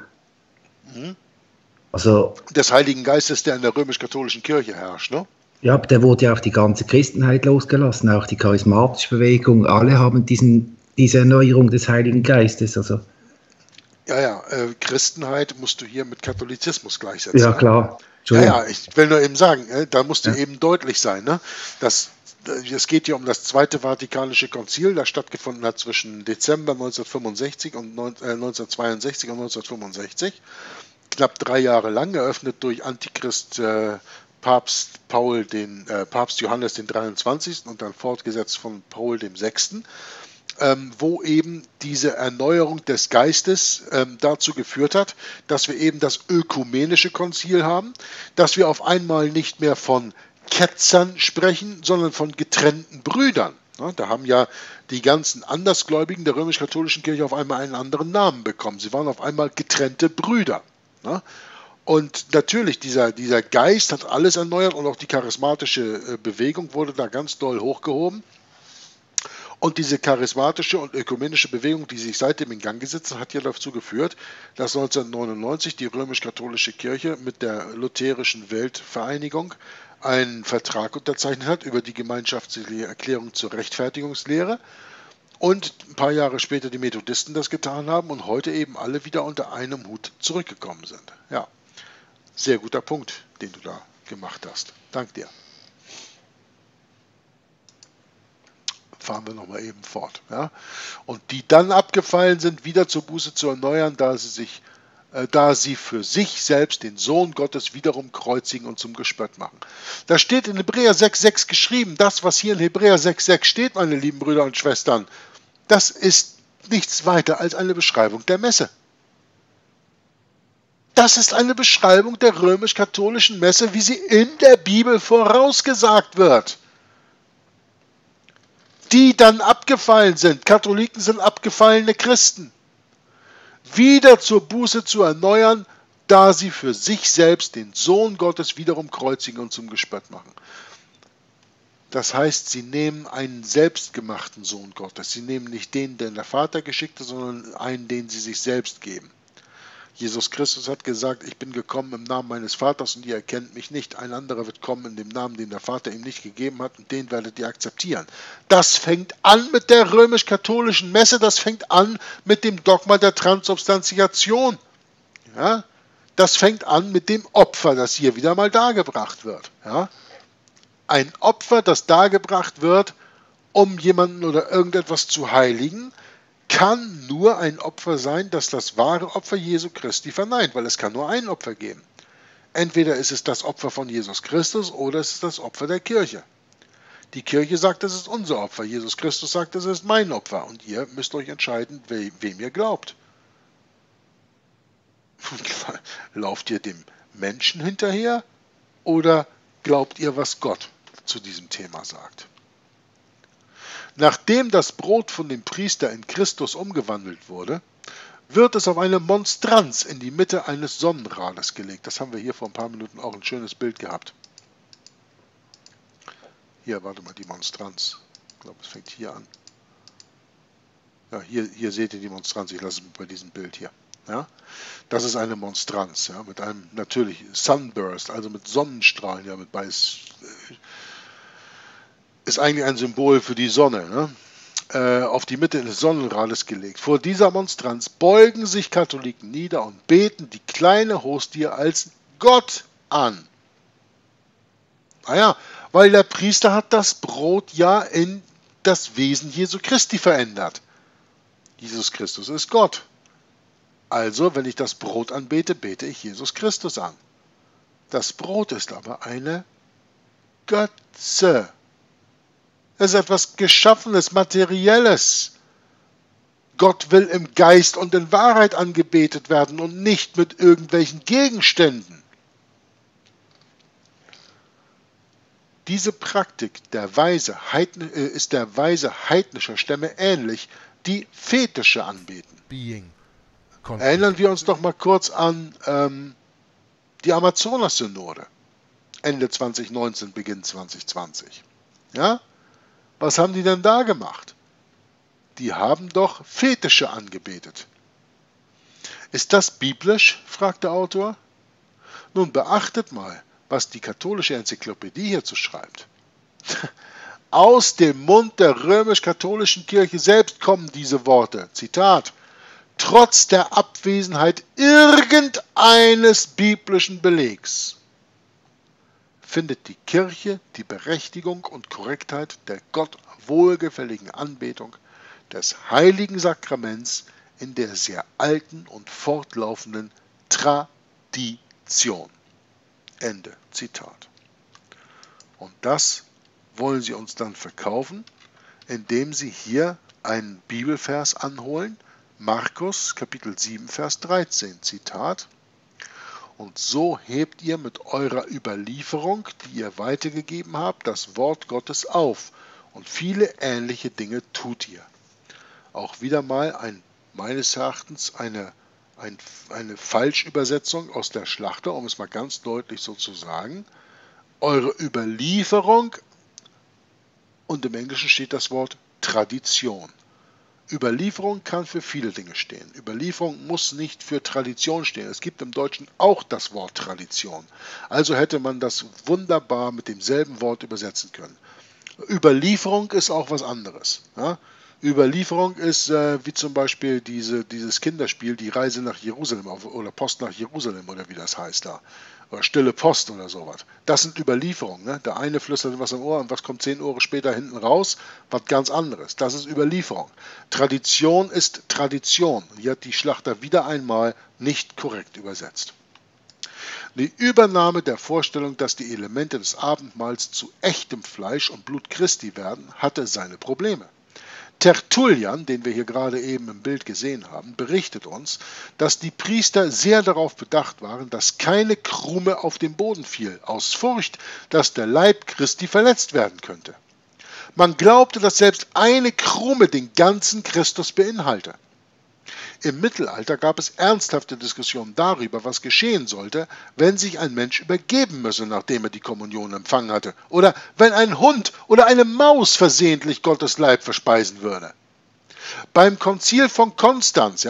E: Also,
A: des Heiligen Geistes, der in der römisch-katholischen Kirche herrscht, ne?
E: Ja, der wurde ja auf die ganze Christenheit losgelassen, auch die charismatische Bewegung, alle haben diese Erneuerung des Heiligen Geistes. Also.
A: Ja, Christenheit musst du hier mit Katholizismus gleichsetzen.
E: Ja, klar.
A: Ja, ich will nur eben sagen, da musst du eben deutlich sein, ne? Es geht hier um das Zweite Vatikanische Konzil, das stattgefunden hat zwischen Dezember 1965 und 1962 und 1965. Knapp 3 Jahre lang, eröffnet durch Antichrist Papst Johannes den 23. und dann fortgesetzt von Paul dem 6., wo eben diese Erneuerung des Geistes dazu geführt hat, dass wir eben das ökumenische Konzil haben, dass wir auf einmal nicht mehr von Ketzern sprechen, sondern von getrennten Brüdern. Da haben ja die ganzen Andersgläubigen der römisch-katholischen Kirche auf einmal einen anderen Namen bekommen. Sie waren auf einmal getrennte Brüder. Und natürlich, dieser Geist hat alles erneuert und auch die charismatische Bewegung wurde da ganz doll hochgehoben. Und diese charismatische und ökumenische Bewegung, die sich seitdem in Gang gesetzt hat, hat ja dazu geführt, dass 1999 die römisch-katholische Kirche mit der lutherischen Weltvereinigung einen Vertrag unterzeichnet hat über die gemeinschaftliche Erklärung zur Rechtfertigungslehre und ein paar Jahre später die Methodisten das getan haben und heute eben alle wieder unter einem Hut zurückgekommen sind. Ja, sehr guter Punkt, den du da gemacht hast. Dank dir. Fahren wir nochmal eben fort. Ja? Und die dann abgefallen sind, wieder zur Buße zu erneuern, da sie für sich selbst den Sohn Gottes wiederum kreuzigen und zum Gespött machen. Da steht in Hebräer 6,6 geschrieben, das, was hier in Hebräer 6,6 steht, meine lieben Brüder und Schwestern, das ist nichts weiter als eine Beschreibung der Messe. Das ist eine Beschreibung der römisch-katholischen Messe, wie sie in der Bibel vorausgesagt wird. Die dann abgefallen sind, Katholiken sind abgefallene Christen, wieder zur Buße zu erneuern, da sie für sich selbst den Sohn Gottes wiederum kreuzigen und zum Gespött machen. Das heißt, sie nehmen einen selbstgemachten Sohn Gottes. Sie nehmen nicht den, den der Vater geschickt hat, sondern einen, den sie sich selbst geben. Jesus Christus hat gesagt, ich bin gekommen im Namen meines Vaters und ihr erkennt mich nicht. Ein anderer wird kommen in dem Namen, den der Vater ihm nicht gegeben hat und den werdet ihr akzeptieren. Das fängt an mit der römisch-katholischen Messe, das fängt an mit dem Dogma der Transubstantiation. Ja? Das fängt an mit dem Opfer, das hier wieder mal dargebracht wird. Ja? Ein Opfer, das dargebracht wird, um jemanden oder irgendetwas zu heiligen, kann nur ein Opfer sein, das das wahre Opfer Jesu Christi verneint, weil es kann nur ein Opfer geben. Entweder ist es das Opfer von Jesus Christus oder es ist das Opfer der Kirche. Die Kirche sagt, es ist unser Opfer. Jesus Christus sagt, es ist mein Opfer. Und ihr müsst euch entscheiden, wem ihr glaubt. Lauft ihr dem Menschen hinterher oder glaubt ihr, was Gott zu diesem Thema sagt? Nachdem das Brot von dem Priester in Christus umgewandelt wurde, wird es auf eine Monstranz in die Mitte eines Sonnenrades gelegt. Das haben wir hier vor ein paar Minuten auch ein schönes Bild gehabt. Hier, warte mal, die Monstranz. Ich glaube, es fängt hier an. Ja, hier seht ihr die Monstranz, ich lasse es bei diesem Bild hier. Ja? Das ist eine Monstranz, ja, mit einem natürlich Sunburst, also mit Sonnenstrahlen, ja, mit Beiß. Ist eigentlich ein Symbol für die Sonne, ne? Auf die Mitte des Sonnenrades gelegt. Vor dieser Monstranz beugen sich Katholiken nieder und beten die kleine Hostie als Gott an. Naja, weil der Priester hat das Brot ja in das Wesen Jesu Christi verändert. Jesus Christus ist Gott. Also, wenn ich das Brot anbete, bete ich Jesus Christus an. Das Brot ist aber eine Götze. Es ist etwas Geschaffenes, Materielles. Gott will im Geist und in Wahrheit angebetet werden und nicht mit irgendwelchen Gegenständen. Diese Praktik ist der Weise heidnischer Stämme ähnlich, die Fetische anbeten. Erinnern wir uns doch mal kurz an die Amazonas-Synode. Ende 2019, Beginn 2020. Ja? Was haben die denn da gemacht? Die haben doch Fetische angebetet. Ist das biblisch? Fragt der Autor. Nun beachtet mal, was die katholische Enzyklopädie hierzu schreibt. Aus dem Mund der römisch-katholischen Kirche selbst kommen diese Worte. Zitat: Trotz der Abwesenheit irgendeines biblischen Belegs findet die Kirche die Berechtigung und Korrektheit der Gott wohlgefälligen Anbetung des heiligen Sakraments in der sehr alten und fortlaufenden Tradition. Ende Zitat. Und das wollen sie uns dann verkaufen, indem sie hier einen Bibelvers anholen, Markus Kapitel 7, Vers 13, Zitat: Und so hebt ihr mit eurer Überlieferung, die ihr weitergegeben habt, das Wort Gottes auf, und viele ähnliche Dinge tut ihr. Auch wieder mal meines Erachtens eine Falschübersetzung aus der Schlachter, um es mal ganz deutlich so zu sagen. Eure Überlieferung, und im Englischen steht das Wort Tradition. Überlieferung kann für viele Dinge stehen. Überlieferung muss nicht für Tradition stehen. Es gibt im Deutschen auch das Wort Tradition. Also hätte man das wunderbar mit demselben Wort übersetzen können. Überlieferung ist auch was anderes. Ja? Überlieferung ist wie zum Beispiel dieses Kinderspiel, die Reise nach Jerusalem oder Post nach Jerusalem oder wie das heißt da. Oder Stille Post oder sowas. Das sind Überlieferungen. Ne? Der eine flüstert was im Ohr und was kommt 10 Ohren später hinten raus? Was ganz anderes. Das ist Überlieferung. Tradition ist Tradition. Hier hat die Schlachter wieder einmal nicht korrekt übersetzt. Die Übernahme der Vorstellung, dass die Elemente des Abendmahls zu echtem Fleisch und Blut Christi werden, hatte seine Probleme. Tertullian, den wir hier gerade eben im Bild gesehen haben, berichtet uns, dass die Priester sehr darauf bedacht waren, dass keine Krume auf den Boden fiel, aus Furcht, dass der Leib Christi verletzt werden könnte. Man glaubte, dass selbst eine Krume den ganzen Christus beinhalte. Im Mittelalter gab es ernsthafte Diskussionen darüber, was geschehen sollte, wenn sich ein Mensch übergeben müsse, nachdem er die Kommunion empfangen hatte, oder wenn ein Hund oder eine Maus versehentlich Gottes Leib verspeisen würde. Beim Konzil von Konstanz,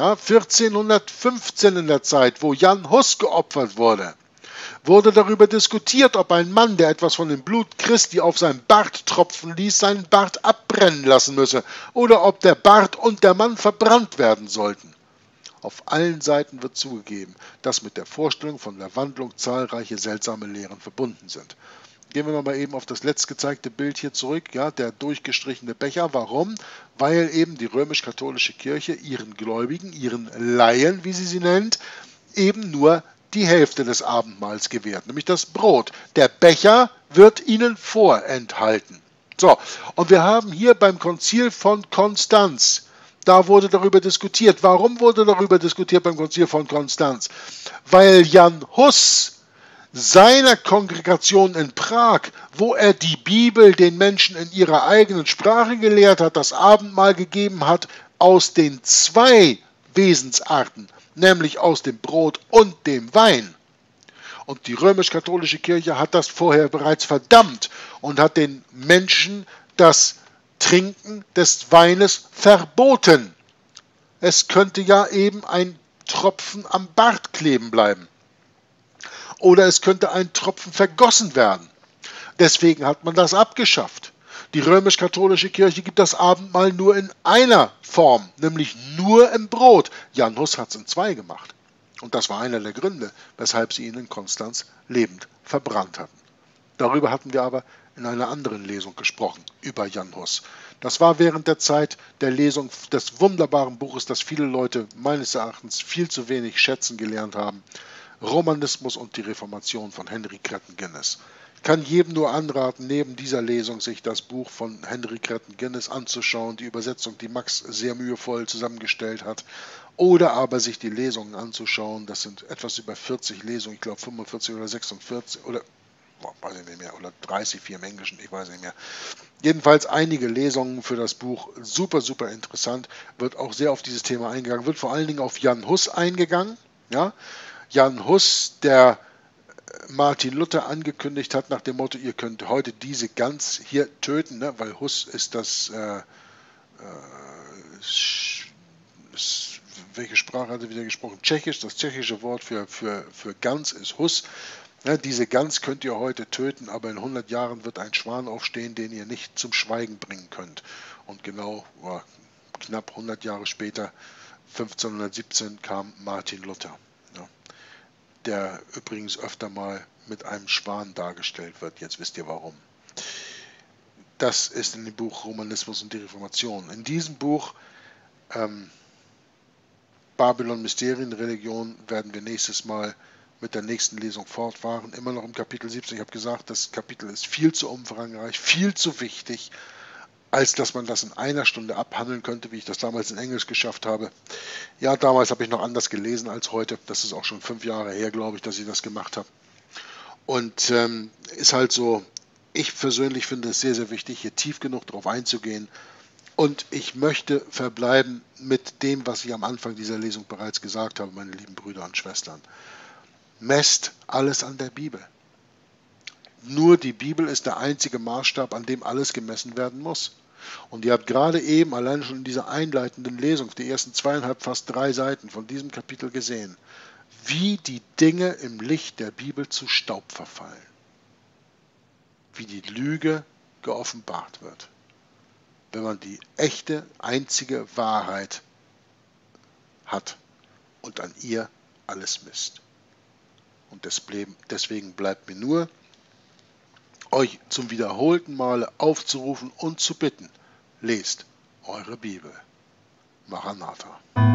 A: 1415 in der Zeit, wo Jan Hus geopfert wurde darüber diskutiert, ob ein Mann, der etwas von dem Blut Christi auf seinen Bart tropfen ließ, seinen Bart abbrennen lassen müsse, oder ob der Bart und der Mann verbrannt werden sollten. Auf allen Seiten wird zugegeben, dass mit der Vorstellung von der Wandlung zahlreiche seltsame Lehren verbunden sind. Gehen wir mal eben auf das letzt gezeigte Bild hier zurück, der durchgestrichene Becher. Warum? Weil eben die römisch-katholische Kirche ihren Gläubigen, ihren Laien, wie sie nennt, eben nur die Hälfte des Abendmahls gewährt, nämlich das Brot. Der Becher wird ihnen vorenthalten. So, und wir haben hier beim Konzil von Konstanz, da wurde darüber diskutiert. Warum wurde darüber diskutiert beim Konzil von Konstanz? Weil Jan Hus seiner Kongregation in Prag, wo er die Bibel den Menschen in ihrer eigenen Sprache gelehrt hat, das Abendmahl gegeben hat, aus den 2 Wesensarten, nämlich aus dem Brot und dem Wein. Und die römisch-katholische Kirche hat das vorher bereits verdammt und hat den Menschen das Trinken des Weines verboten. es könnte ja eben ein Tropfen am Bart kleben bleiben. Oder es könnte ein Tropfen vergossen werden. Deswegen hat man das abgeschafft. Die römisch-katholische Kirche gibt das Abendmahl nur in einer Form, nämlich nur im Brot. Jan Hus hat es in 2 gemacht. Und das war einer der Gründe, weshalb sie ihn in Konstanz lebend verbrannt hatten. Darüber hatten wir aber in einer anderen Lesung gesprochen, über Jan Hus. Das war während der Zeit der Lesung des wunderbaren Buches, das viele Leute meines Erachtens viel zu wenig schätzen gelernt haben, Romanismus und die Reformation von Henry Cretton Guinness. Ich kann jedem nur anraten, neben dieser Lesung sich das Buch von Henry Cretton Guinness anzuschauen, die Übersetzung, die Max sehr mühevoll zusammengestellt hat, oder aber sich die Lesungen anzuschauen. Das sind etwas über 40 Lesungen, ich glaube 45 oder 46 oder weiß ich nicht mehr, oder 30, 4 im Englischen, ich weiß nicht mehr. Jedenfalls einige Lesungen für das Buch, super, super interessant, wird auch sehr auf dieses Thema eingegangen, wird vor allen Dingen auf Jan Hus eingegangen, ja. Jan Hus, der Martin Luther angekündigt hat nach dem Motto, ihr könnt heute diese Gans hier töten, ne, weil Hus ist das, welche Sprache hat er wieder gesprochen? Tschechisch, das tschechische Wort für Gans ist Hus. Ja, diese Gans könnt ihr heute töten, aber in 100 Jahren wird ein Schwan aufstehen, den ihr nicht zum Schweigen bringen könnt. Und genau knapp 100 Jahre später, 1517, kam Martin Luther, ja, der übrigens öfter mal mit einem Schwan dargestellt wird. Jetzt wisst ihr warum. Das ist in dem Buch Romanismus und die Reformation. In diesem Buch Babylon, Mysterien, Religion werden wir nächstes Mal mit der nächsten Lesung fortfahren, immer noch im Kapitel 17. Ich habe gesagt, das Kapitel ist viel zu umfangreich, viel zu wichtig, als dass man das in einer Stunde abhandeln könnte, wie ich das damals in Englisch geschafft habe. Ja, damals habe ich noch anders gelesen als heute. Das ist auch schon 5 Jahre her, glaube ich, dass ich das gemacht habe. Und ist halt so, ich persönlich finde es sehr, sehr wichtig, hier tief genug drauf einzugehen. Und ich möchte verbleiben mit dem, was ich am Anfang dieser Lesung bereits gesagt habe, meine lieben Brüder und Schwestern. Messt alles an der Bibel. Nur die Bibel ist der einzige Maßstab, an dem alles gemessen werden muss. Und ihr habt gerade eben, allein schon in dieser einleitenden Lesung, die ersten 2,5, fast 3 Seiten von diesem Kapitel gesehen, wie die Dinge im Licht der Bibel zu Staub verfallen. Wie die Lüge geoffenbart wird. Wenn man die echte, einzige Wahrheit hat und an ihr alles misst. Und deswegen bleibt mir nur, euch zum wiederholten Male aufzurufen und zu bitten, lest eure Bibel. Maranatha.